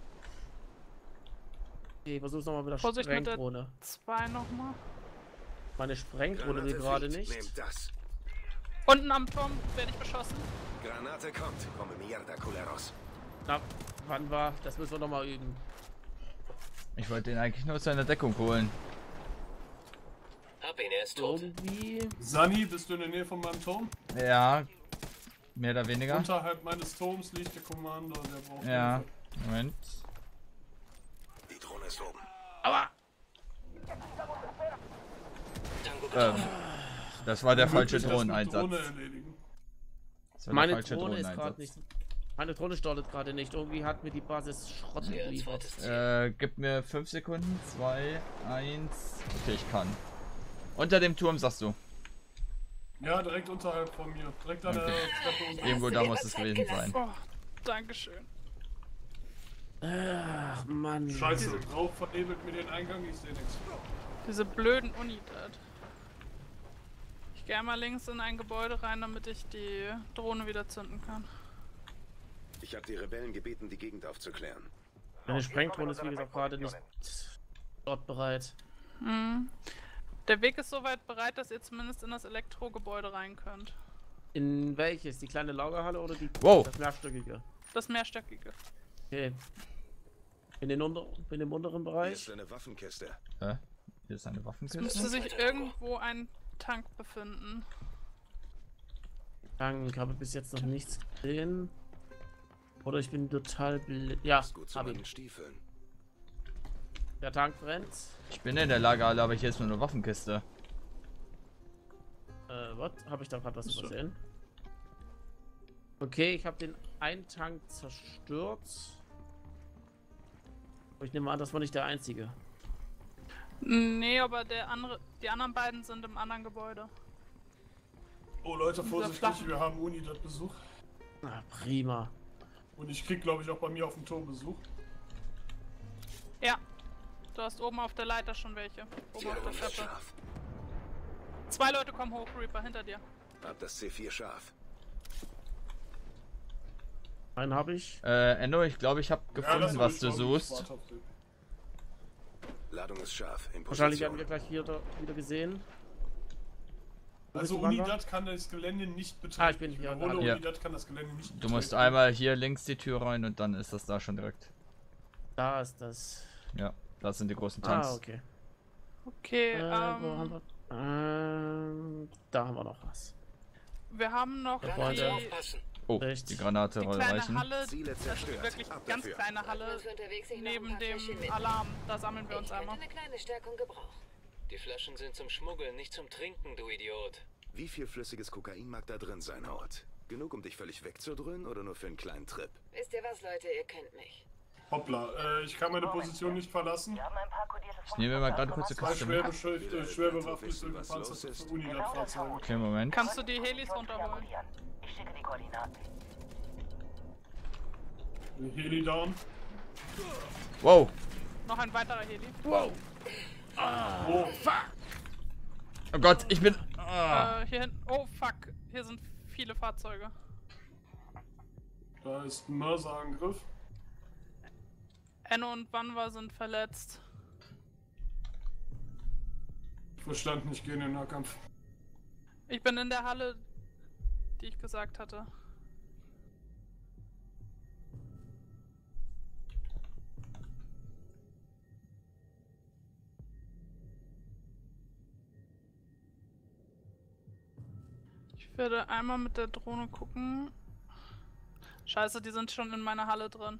Speaker 4: Okay, versuch's nochmal mit der
Speaker 2: Vorsicht mit der
Speaker 4: Sprengdrohne.
Speaker 2: 2 nochmal.
Speaker 4: Meine Sprengdrohne will gerade nicht.
Speaker 8: Nehmt das.
Speaker 2: Unten am Turm werde ich beschossen.
Speaker 8: Granate kommt. Komme mierda, culeros.
Speaker 4: Na, Wanwa, das müssen wir nochmal üben.
Speaker 3: Ich wollte ihn eigentlich nur aus seiner Deckung holen.
Speaker 6: Hab ihn, er ist tot.
Speaker 4: Irgendwie.
Speaker 1: Sani, bist du in der Nähe von meinem Turm?
Speaker 3: Ja, mehr oder weniger.
Speaker 1: Unterhalb meines Turms liegt der Commander, der braucht
Speaker 3: Ja,
Speaker 1: Hilfe.
Speaker 3: Moment.
Speaker 8: Die Drohne ist oben.
Speaker 4: Aua!
Speaker 6: Tango getroffen.
Speaker 3: Das war der falsche
Speaker 1: Möglich, das mit
Speaker 3: Drohneneinsatz.
Speaker 1: Drohne erledigen.
Speaker 3: Das war der
Speaker 4: Meine
Speaker 3: falsche
Speaker 4: Drohne ist gerade
Speaker 3: Drohneneinsatz.
Speaker 4: nicht. Meine Drohne startet gerade nicht. Irgendwie hat mir die Basis Schrott
Speaker 6: Ja,
Speaker 4: geliefert.
Speaker 6: zweites Ziel.
Speaker 3: Gib mir 5 Sekunden. 2, 1. Okay, ich kann. Unter dem Turm sagst du.
Speaker 1: Ja, direkt unterhalb von mir. Direkt an der Treppe unten.
Speaker 3: Irgendwo da muss es gewesen sein.
Speaker 2: Oh, dankeschön.
Speaker 4: Ach, Mann.
Speaker 1: Scheiße, Rauch vernebelt mir den Eingang, ich sehe nichts.
Speaker 2: Diese blöden Unidad. Ich gehe einmal links in ein Gebäude rein, damit ich die Drohne wieder zünden kann.
Speaker 8: Ich habe die Rebellen gebeten, die Gegend aufzuklären.
Speaker 4: Meine Sprengdrohne ist wie gesagt gerade nicht dort bereit.
Speaker 2: Mhm. Der Weg ist soweit bereit, dass ihr zumindest in das Elektrogebäude rein könnt.
Speaker 4: In welches? Die kleine Lagerhalle oder die
Speaker 3: Wow.
Speaker 4: das mehrstöckige?
Speaker 2: Das mehrstöckige.
Speaker 4: Okay. In den im unteren
Speaker 8: Hier
Speaker 4: Bereich.
Speaker 8: ist eine Waffenkiste.
Speaker 3: Hier ist eine
Speaker 2: Es
Speaker 3: Waffenkiste.
Speaker 2: müsste sich irgendwo ein Tank befinden.
Speaker 4: Tank habe bis jetzt noch nichts gesehen. Oder ich bin total blind. Ja,
Speaker 8: Ist gut zu
Speaker 4: hab
Speaker 8: meinen
Speaker 4: ihn.
Speaker 8: Stiefeln.
Speaker 4: Der Tank brennt.
Speaker 3: Ich bin in der Lagerhalle, aber hier ist nur eine Waffenkiste.
Speaker 4: Was? Habe ich da gerade was
Speaker 2: So.
Speaker 4: übersehen? Okay, ich habe den einen Tank zerstört. Aber ich nehme an, das war nicht der einzige.
Speaker 2: Nee, aber die anderen beiden sind im anderen Gebäude.
Speaker 1: Oh Leute,
Speaker 2: Dieser
Speaker 1: vorsichtig,
Speaker 2: flache-
Speaker 1: wir haben Unidad Besuch.
Speaker 4: Ah, prima.
Speaker 1: Und ich krieg, glaube ich, auch bei mir auf dem Turm Besuch.
Speaker 2: Ja. Du hast oben auf der Leiter schon welche. Oben auf der
Speaker 8: T-Rohr ist
Speaker 2: Treppe.
Speaker 8: scharf.
Speaker 2: 2 Leute kommen hoch, Reaper, hinter dir.
Speaker 8: Hab das C4 scharf.
Speaker 4: Einen habe ich.
Speaker 3: Enno, ich glaube, ich habe gefunden,
Speaker 1: lass
Speaker 3: was
Speaker 1: ruhig
Speaker 3: du
Speaker 1: mal, ich
Speaker 3: suchst.
Speaker 1: warte auf den.
Speaker 8: Ladung ist scharf. In
Speaker 4: Wahrscheinlich werden
Speaker 8: Position.
Speaker 4: wir gleich hier wieder gesehen. Wo
Speaker 1: Also
Speaker 4: bist du, Wanwa?
Speaker 1: Unidad kann das Gelände nicht betreten.
Speaker 4: Ah, ich bin hier.
Speaker 1: Wiederhole,
Speaker 3: Ja.
Speaker 1: Unidad kann das Gelände nicht
Speaker 3: Du musst
Speaker 1: betreten.
Speaker 3: einmal hier links die Tür rein und dann ist das da schon direkt.
Speaker 4: Da ist das.
Speaker 3: Ja, das sind die großen Tanks.
Speaker 4: Ah, okay.
Speaker 2: Okay,
Speaker 4: Wo haben wir? Da haben wir noch was.
Speaker 2: wir haben noch
Speaker 4: Freunde.
Speaker 2: die
Speaker 6: Aufpassen.
Speaker 3: Oh,
Speaker 4: Rechts.
Speaker 3: die Granate
Speaker 2: Die
Speaker 3: soll
Speaker 2: kleine
Speaker 3: reichen.
Speaker 2: Halle,
Speaker 8: Ziele
Speaker 2: das ist
Speaker 8: zerstört.
Speaker 2: wirklich
Speaker 8: Ab
Speaker 2: ganz
Speaker 8: dafür.
Speaker 2: kleine Halle
Speaker 7: Uns unterwegs sich noch ein
Speaker 2: neben
Speaker 7: paar
Speaker 2: dem
Speaker 7: Fläschchen mit.
Speaker 2: Alarm. Da sammeln wir uns
Speaker 7: Ich könnte
Speaker 2: einmal.
Speaker 7: eine kleine Stärkung gebrauchen.
Speaker 6: Die Flaschen sind zum Schmuggeln, nicht zum Trinken, du Idiot.
Speaker 8: Wie viel flüssiges Kokain mag da drin sein, Howard? Genug, um dich völlig wegzudröhnen oder nur für einen kleinen Trip?
Speaker 7: Wisst ihr was, Leute? Ihr kennt mich.
Speaker 1: Hoppla, ich kann meine Position nicht verlassen.
Speaker 3: Ich nehme mal gerade kurz die
Speaker 1: Zwei
Speaker 3: Kiste
Speaker 1: schwer
Speaker 3: mit.
Speaker 1: schwer bewaffnete gepanzerte Unidad-Fahrzeuge.
Speaker 3: Okay, Moment.
Speaker 2: Kannst du die Helis runterholen?
Speaker 9: Ich schicke die Koordinaten.
Speaker 1: Heli down.
Speaker 3: Wow.
Speaker 2: Noch ein weiterer Heli.
Speaker 1: Oh,
Speaker 3: Oh Gott, ich bin... Ah.
Speaker 2: Hier hinten. Oh fuck, hier sind viele Fahrzeuge.
Speaker 1: da ist ein Mörserangriff.
Speaker 2: Enno und Wanwa sind verletzt.
Speaker 1: Verstanden, ich gehe in den Nahkampf.
Speaker 2: Ich bin in der Halle, die ich gesagt hatte. Ich werde einmal mit der Drohne gucken. Scheiße, die sind schon in meiner Halle drin.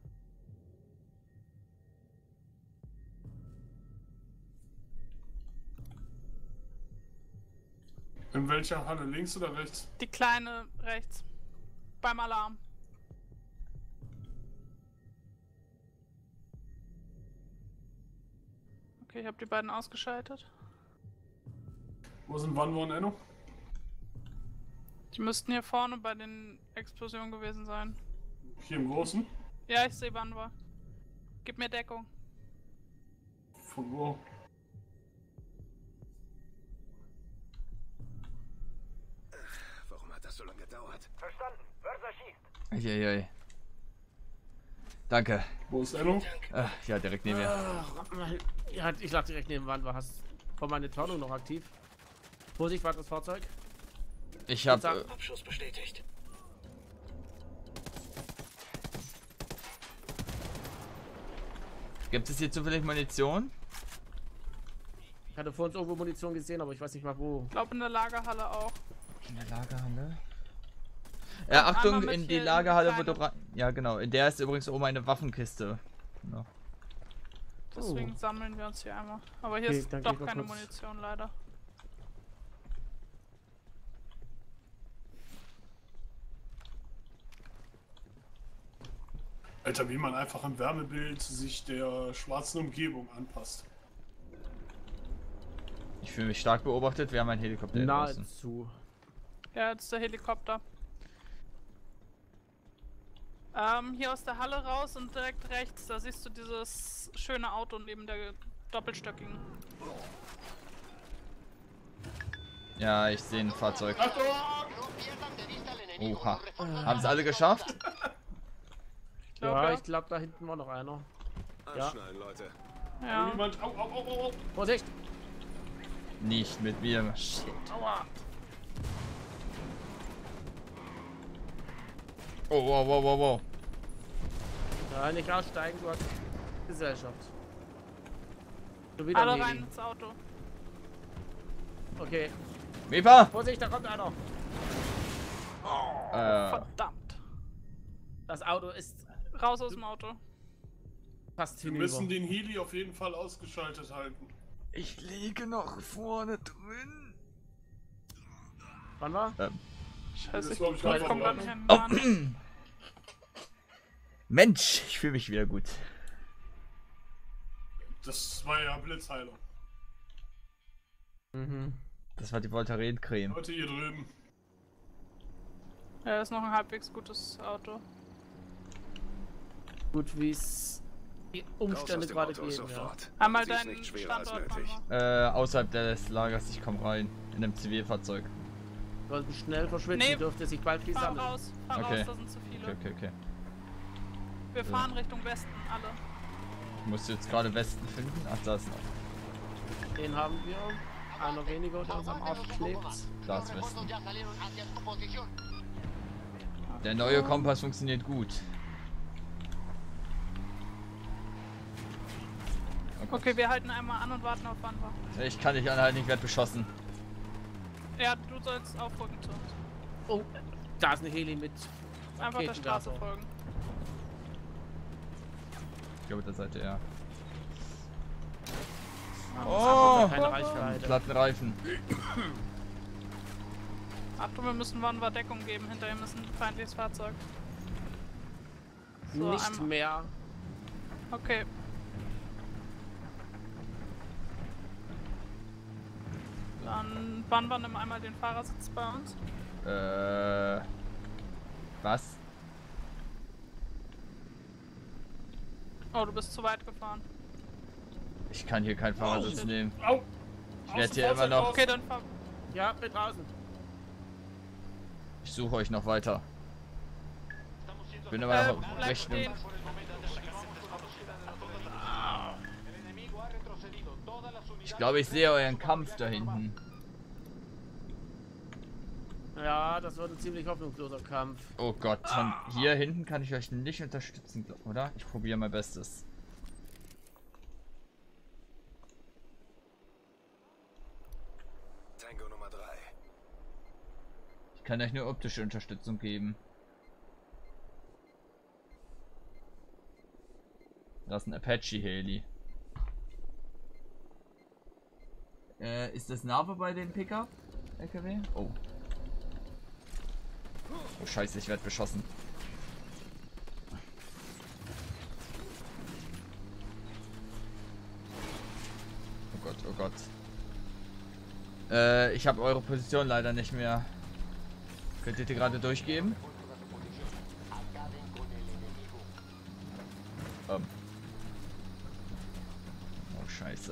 Speaker 1: In welcher Halle? Links oder rechts?
Speaker 2: Die kleine rechts. Beim Alarm. Okay, ich habe die beiden ausgeschaltet.
Speaker 1: Wo sind Wanwa und Enno?
Speaker 2: Die müssten hier vorne bei den Explosionen gewesen sein.
Speaker 1: Hier im Großen?
Speaker 2: Ja, ich sehe Wanwa. Gib mir Deckung.
Speaker 1: Von wo?
Speaker 8: Warum hat das so lange gedauert?
Speaker 9: Verstanden. Wörter schießt.
Speaker 3: Eieiei. Danke.
Speaker 1: Wo ist Enno?
Speaker 3: Ja, direkt neben mir.
Speaker 4: Ja, ich lag direkt neben Wand. Hast von meine Tarnung noch aktiv. Vorsicht, weiteres Fahrzeug.
Speaker 3: Ich hab...
Speaker 5: Abschuss bestätigt.
Speaker 3: Gibt es hier zufällig Munition?
Speaker 4: Ich hatte vor uns irgendwo Munition gesehen, aber ich weiß nicht mal wo.
Speaker 2: Ich glaube in der Lagerhalle auch.
Speaker 3: In der Lagerhalle? Ja, Achtung,
Speaker 2: einmal mit
Speaker 3: in die
Speaker 2: hier
Speaker 3: Lagerhalle, wo
Speaker 2: kleine-
Speaker 3: du rein... Ja, genau. In der ist übrigens oben eine Waffenkiste. Genau.
Speaker 2: Deswegen sammeln wir uns hier einmal. Aber hier
Speaker 4: Okay,
Speaker 2: ist
Speaker 4: dann
Speaker 2: doch
Speaker 4: geh ich mal
Speaker 2: keine
Speaker 4: kurz.
Speaker 2: Munition leider.
Speaker 1: Alter, wie man einfach im Wärmebild sich der schwarzen Umgebung anpasst.
Speaker 3: Ich fühle mich stark beobachtet. Wir haben einen Helikopter hier draußen.
Speaker 4: Nahezu.
Speaker 2: Ja, jetzt ist der Helikopter. Hier aus der Halle raus und direkt rechts, da siehst du dieses schöne Auto neben der doppelstöckigen.
Speaker 3: Ja, ich sehe ein Fahrzeug.
Speaker 1: Achtung!
Speaker 3: Oha. Haben es alle geschafft?
Speaker 2: Ich glaub,
Speaker 4: Ja, ich glaube, da hinten war noch einer. Ja.
Speaker 8: Anschnallen, Leute.
Speaker 2: Ja.
Speaker 1: Niemand. Au, au, au, au.
Speaker 4: Vorsicht!
Speaker 3: Nicht mit mir. Shit.
Speaker 4: Aua!
Speaker 3: Oh, wow, wow, wow, wow.
Speaker 4: Ja, nicht aussteigen, du hast Gesellschaft. Schon wieder
Speaker 2: Alle
Speaker 4: ein
Speaker 2: rein
Speaker 4: Heli.
Speaker 2: ins Auto.
Speaker 4: Okay.
Speaker 3: Mipa!
Speaker 4: Vorsicht, da kommt einer!
Speaker 2: Verdammt.
Speaker 4: Das Auto ist
Speaker 2: Raus aus dem Auto.
Speaker 4: fast
Speaker 1: Wir
Speaker 4: hinüber.
Speaker 1: müssen den Heli auf jeden Fall ausgeschaltet halten.
Speaker 3: Ich liege noch vorne drin.
Speaker 4: Wann war?
Speaker 2: Scheiße,
Speaker 1: Das
Speaker 2: ich
Speaker 1: glaub ich
Speaker 2: komm
Speaker 1: einfach
Speaker 2: grad
Speaker 1: nicht.
Speaker 2: nicht an den Bahn.
Speaker 3: Mensch, ich fühle mich wieder gut.
Speaker 1: Das war ja Blitzheilung.
Speaker 4: Mhm.
Speaker 3: Das war die Voltaren-Creme.
Speaker 1: Leute hier drüben.
Speaker 2: Ja, ist noch ein halbwegs gutes Auto.
Speaker 4: Gut, wie es die
Speaker 8: Raus aus
Speaker 4: Umstände
Speaker 8: dem
Speaker 4: gerade
Speaker 8: Auto,
Speaker 4: geben, ja.
Speaker 8: sofort.
Speaker 2: Einmal
Speaker 8: Sie ist
Speaker 2: deinen
Speaker 8: nicht schwerer als
Speaker 2: Standort
Speaker 8: nötig.
Speaker 2: machen.
Speaker 3: Außerhalb des Lagers, ich komme rein. In einem Zivilfahrzeug.
Speaker 4: Sollten schnell verschwinden,
Speaker 2: Nee.
Speaker 4: dürfte sich bald viel
Speaker 2: Fahr
Speaker 4: sammeln.
Speaker 2: raus, fahr
Speaker 3: Okay.
Speaker 2: raus, da sind zu viele.
Speaker 3: Okay.
Speaker 2: Wir fahren Richtung Westen, alle.
Speaker 3: Ich muss jetzt gerade Westen finden. Ach, da ist noch.
Speaker 4: Den haben wir. Einer weniger, der uns am Arsch klebt.
Speaker 3: Da ist Westen. Der neue Kompass funktioniert gut.
Speaker 2: Okay, wir halten einmal an und warten auf Wanwa.
Speaker 3: Ich kann nicht anhalten, ich werde beschossen.
Speaker 2: Ja, du sollst aufrücken zu uns.
Speaker 4: Oh, da ist eine Heli mit
Speaker 2: Einfach der Straße
Speaker 4: Raketenwerfer.
Speaker 2: folgen.
Speaker 3: Ich glaube, da seid ihr ja.
Speaker 4: Oh, keine
Speaker 3: Einen
Speaker 4: Reichweite.
Speaker 3: platten Reifen.
Speaker 2: Achtung, wir müssen Wanwa Deckung geben. Hinter ihm ist ein feindliches Fahrzeug. So,
Speaker 4: Nicht
Speaker 2: einmal.
Speaker 4: mehr.
Speaker 2: Okay. Dann Wanwa, nimm einmal den Fahrersitz bei uns.
Speaker 3: Was?
Speaker 2: Oh, du bist zu weit gefahren.
Speaker 3: Ich kann hier keinen Fahrersitz
Speaker 2: shit.
Speaker 3: nehmen.
Speaker 1: Au!
Speaker 3: Ich werde hier immer noch.
Speaker 2: Okay, dann fahr.
Speaker 4: Ja, bin draußen.
Speaker 3: Ich suche euch noch weiter. Bin aber noch
Speaker 2: bleib
Speaker 3: recht.
Speaker 2: stehen.
Speaker 3: Ich glaube, ich sehe euren Kampf da hinten.
Speaker 4: Ja, das wird ein ziemlich hoffnungsloser Kampf.
Speaker 3: Oh Gott, von hier hinten kann ich euch nicht unterstützen, oder? Ich probiere mein Bestes.
Speaker 8: Tango Nummer 3.
Speaker 3: Ich kann euch nur optische Unterstützung geben. Das ist ein Apache-Heli. Ist das nah bei dem Pickup? LKW? Oh. Oh Scheiße, ich werde beschossen. Gott. Ich habe eure Position leider nicht mehr. Könnt ihr die gerade durchgeben? Oh, scheiße.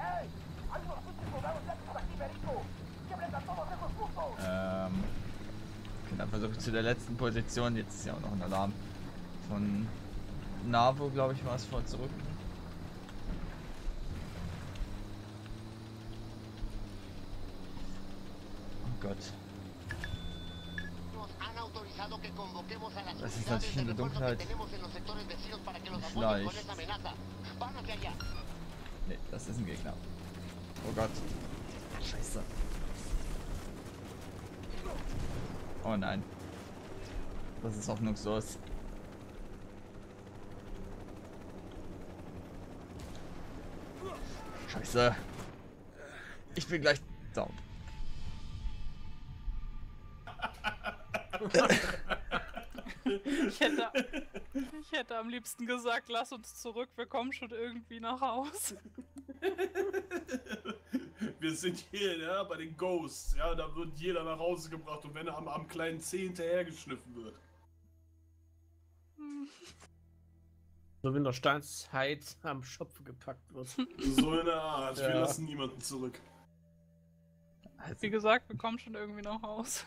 Speaker 3: Okay, dann versuche ich zu der letzten Position. Jetzt ist ja auch noch ein Alarm von Navo, glaube ich, war es vor zurück. Oh Gott. Das ist natürlich in der Dunkelheit leicht. Nee, das ist ein Gegner. Oh Gott. Scheiße. Oh nein. Das ist hoffnungslos. Scheiße. Ich bin gleich down.
Speaker 2: Ich hätte am liebsten gesagt, lass uns zurück, wir kommen schon irgendwie nach Haus.
Speaker 1: Wir sind hier, ja, bei den Ghosts, ja, da wird jeder nach Hause gebracht und wenn er am kleinen Zeh hinterhergeschliffen wird.
Speaker 4: So wie in der Steinzeit am Schopf gepackt wird.
Speaker 1: So in der Art, wir lassen niemanden zurück.
Speaker 2: Wie gesagt, wir kommen schon irgendwie nach Haus.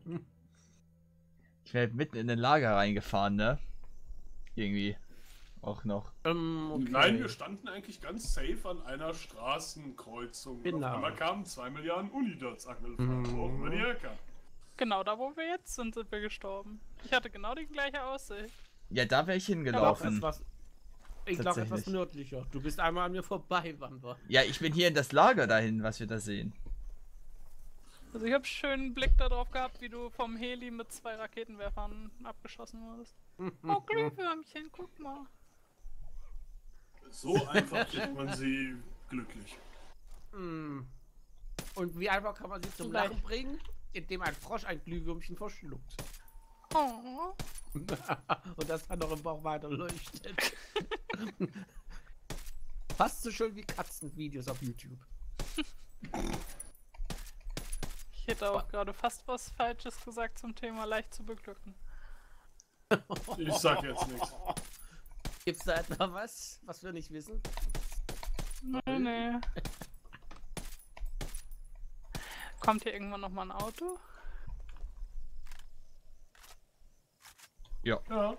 Speaker 3: Ich wäre mitten in den Lager reingefahren, ne? Irgendwie. Auch noch.
Speaker 4: Okay.
Speaker 1: Nein, wir standen eigentlich ganz safe an einer Straßenkreuzung.
Speaker 4: Genau.
Speaker 1: Auf einmal kamen 2 Milliarden Unidots angefahren. Brauchen wir die Hacker.
Speaker 2: Genau da, wo wir jetzt sind wir gestorben. Ich hatte genau die gleiche Aussicht.
Speaker 3: Ja, da wäre ich hingelaufen.
Speaker 4: Ich glaube etwas nördlicher. Du bist einmal an mir vorbei, Wanda.
Speaker 3: Ja, ich bin hier in das Lager dahin, was wir da sehen.
Speaker 2: Also ich habe schönen Blick darauf gehabt, wie du vom Heli mit 2 Raketenwerfern abgeschossen wurdest. Oh, Glühwürmchen, guck mal.
Speaker 1: So einfach kriegt man sie glücklich.
Speaker 4: Und wie einfach kann man sie zum Lachen bringen? Indem ein Frosch ein Glühwürmchen verschluckt.
Speaker 2: Oh.
Speaker 4: Und das dann noch im Bauch weiter leuchtet. Fast so schön wie Katzenvideos auf YouTube.
Speaker 2: Ich hätte auch gerade fast was Falsches gesagt zum Thema leicht zu beglücken.
Speaker 1: Ich sag jetzt nichts.
Speaker 4: Gibt's da etwa was wir nicht wissen?
Speaker 2: Nee. Kommt hier irgendwann noch mal ein Auto?
Speaker 3: Ja.
Speaker 1: Ja.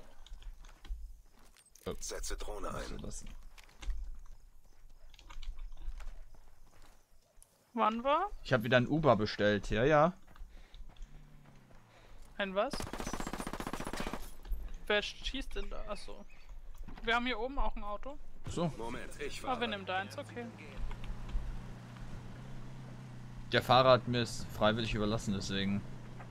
Speaker 8: Setze Drohne ein.
Speaker 2: Wann war?
Speaker 3: Ich habe wieder ein Uber bestellt, ja.
Speaker 2: Ein was? Wer schießt denn da? Achso. Wir haben hier oben auch ein Auto.
Speaker 3: So.
Speaker 8: Moment, ich
Speaker 2: Aber wir
Speaker 8: fahre.
Speaker 2: nehmen deins, okay.
Speaker 3: Der Fahrer hat mir es freiwillig überlassen, deswegen.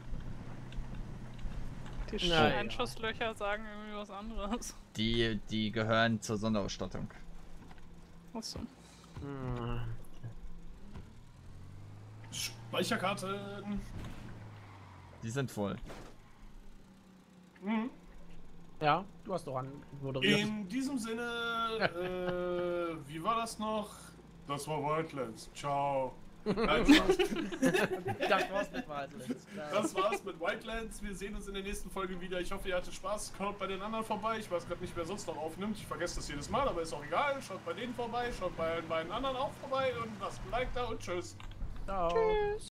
Speaker 2: Die Einschusslöcher sagen irgendwie was anderes.
Speaker 3: Die gehören zur Sonderausstattung.
Speaker 2: Achso.
Speaker 1: Speicherkarten.
Speaker 3: Die sind voll.
Speaker 1: Mhm.
Speaker 4: Ja, du hast doch anmoderiert.
Speaker 1: In diesem Sinne, wie war das noch? Das war Wildlands. Ciao. Nein, Spaß.
Speaker 4: Das war's mit Wildlands.
Speaker 1: Das war's mit Wildlands. Wir sehen uns in der nächsten Folge wieder. Ich hoffe, ihr hattet Spaß. Schaut bei den anderen vorbei. Ich weiß gerade nicht, wer sonst noch aufnimmt. Ich vergesse das jedes Mal, aber ist auch egal. Schaut bei denen vorbei. Schaut bei den beiden anderen auch vorbei. Und lasst ein Like da und tschüss.
Speaker 4: Ciao.
Speaker 2: Tschüss.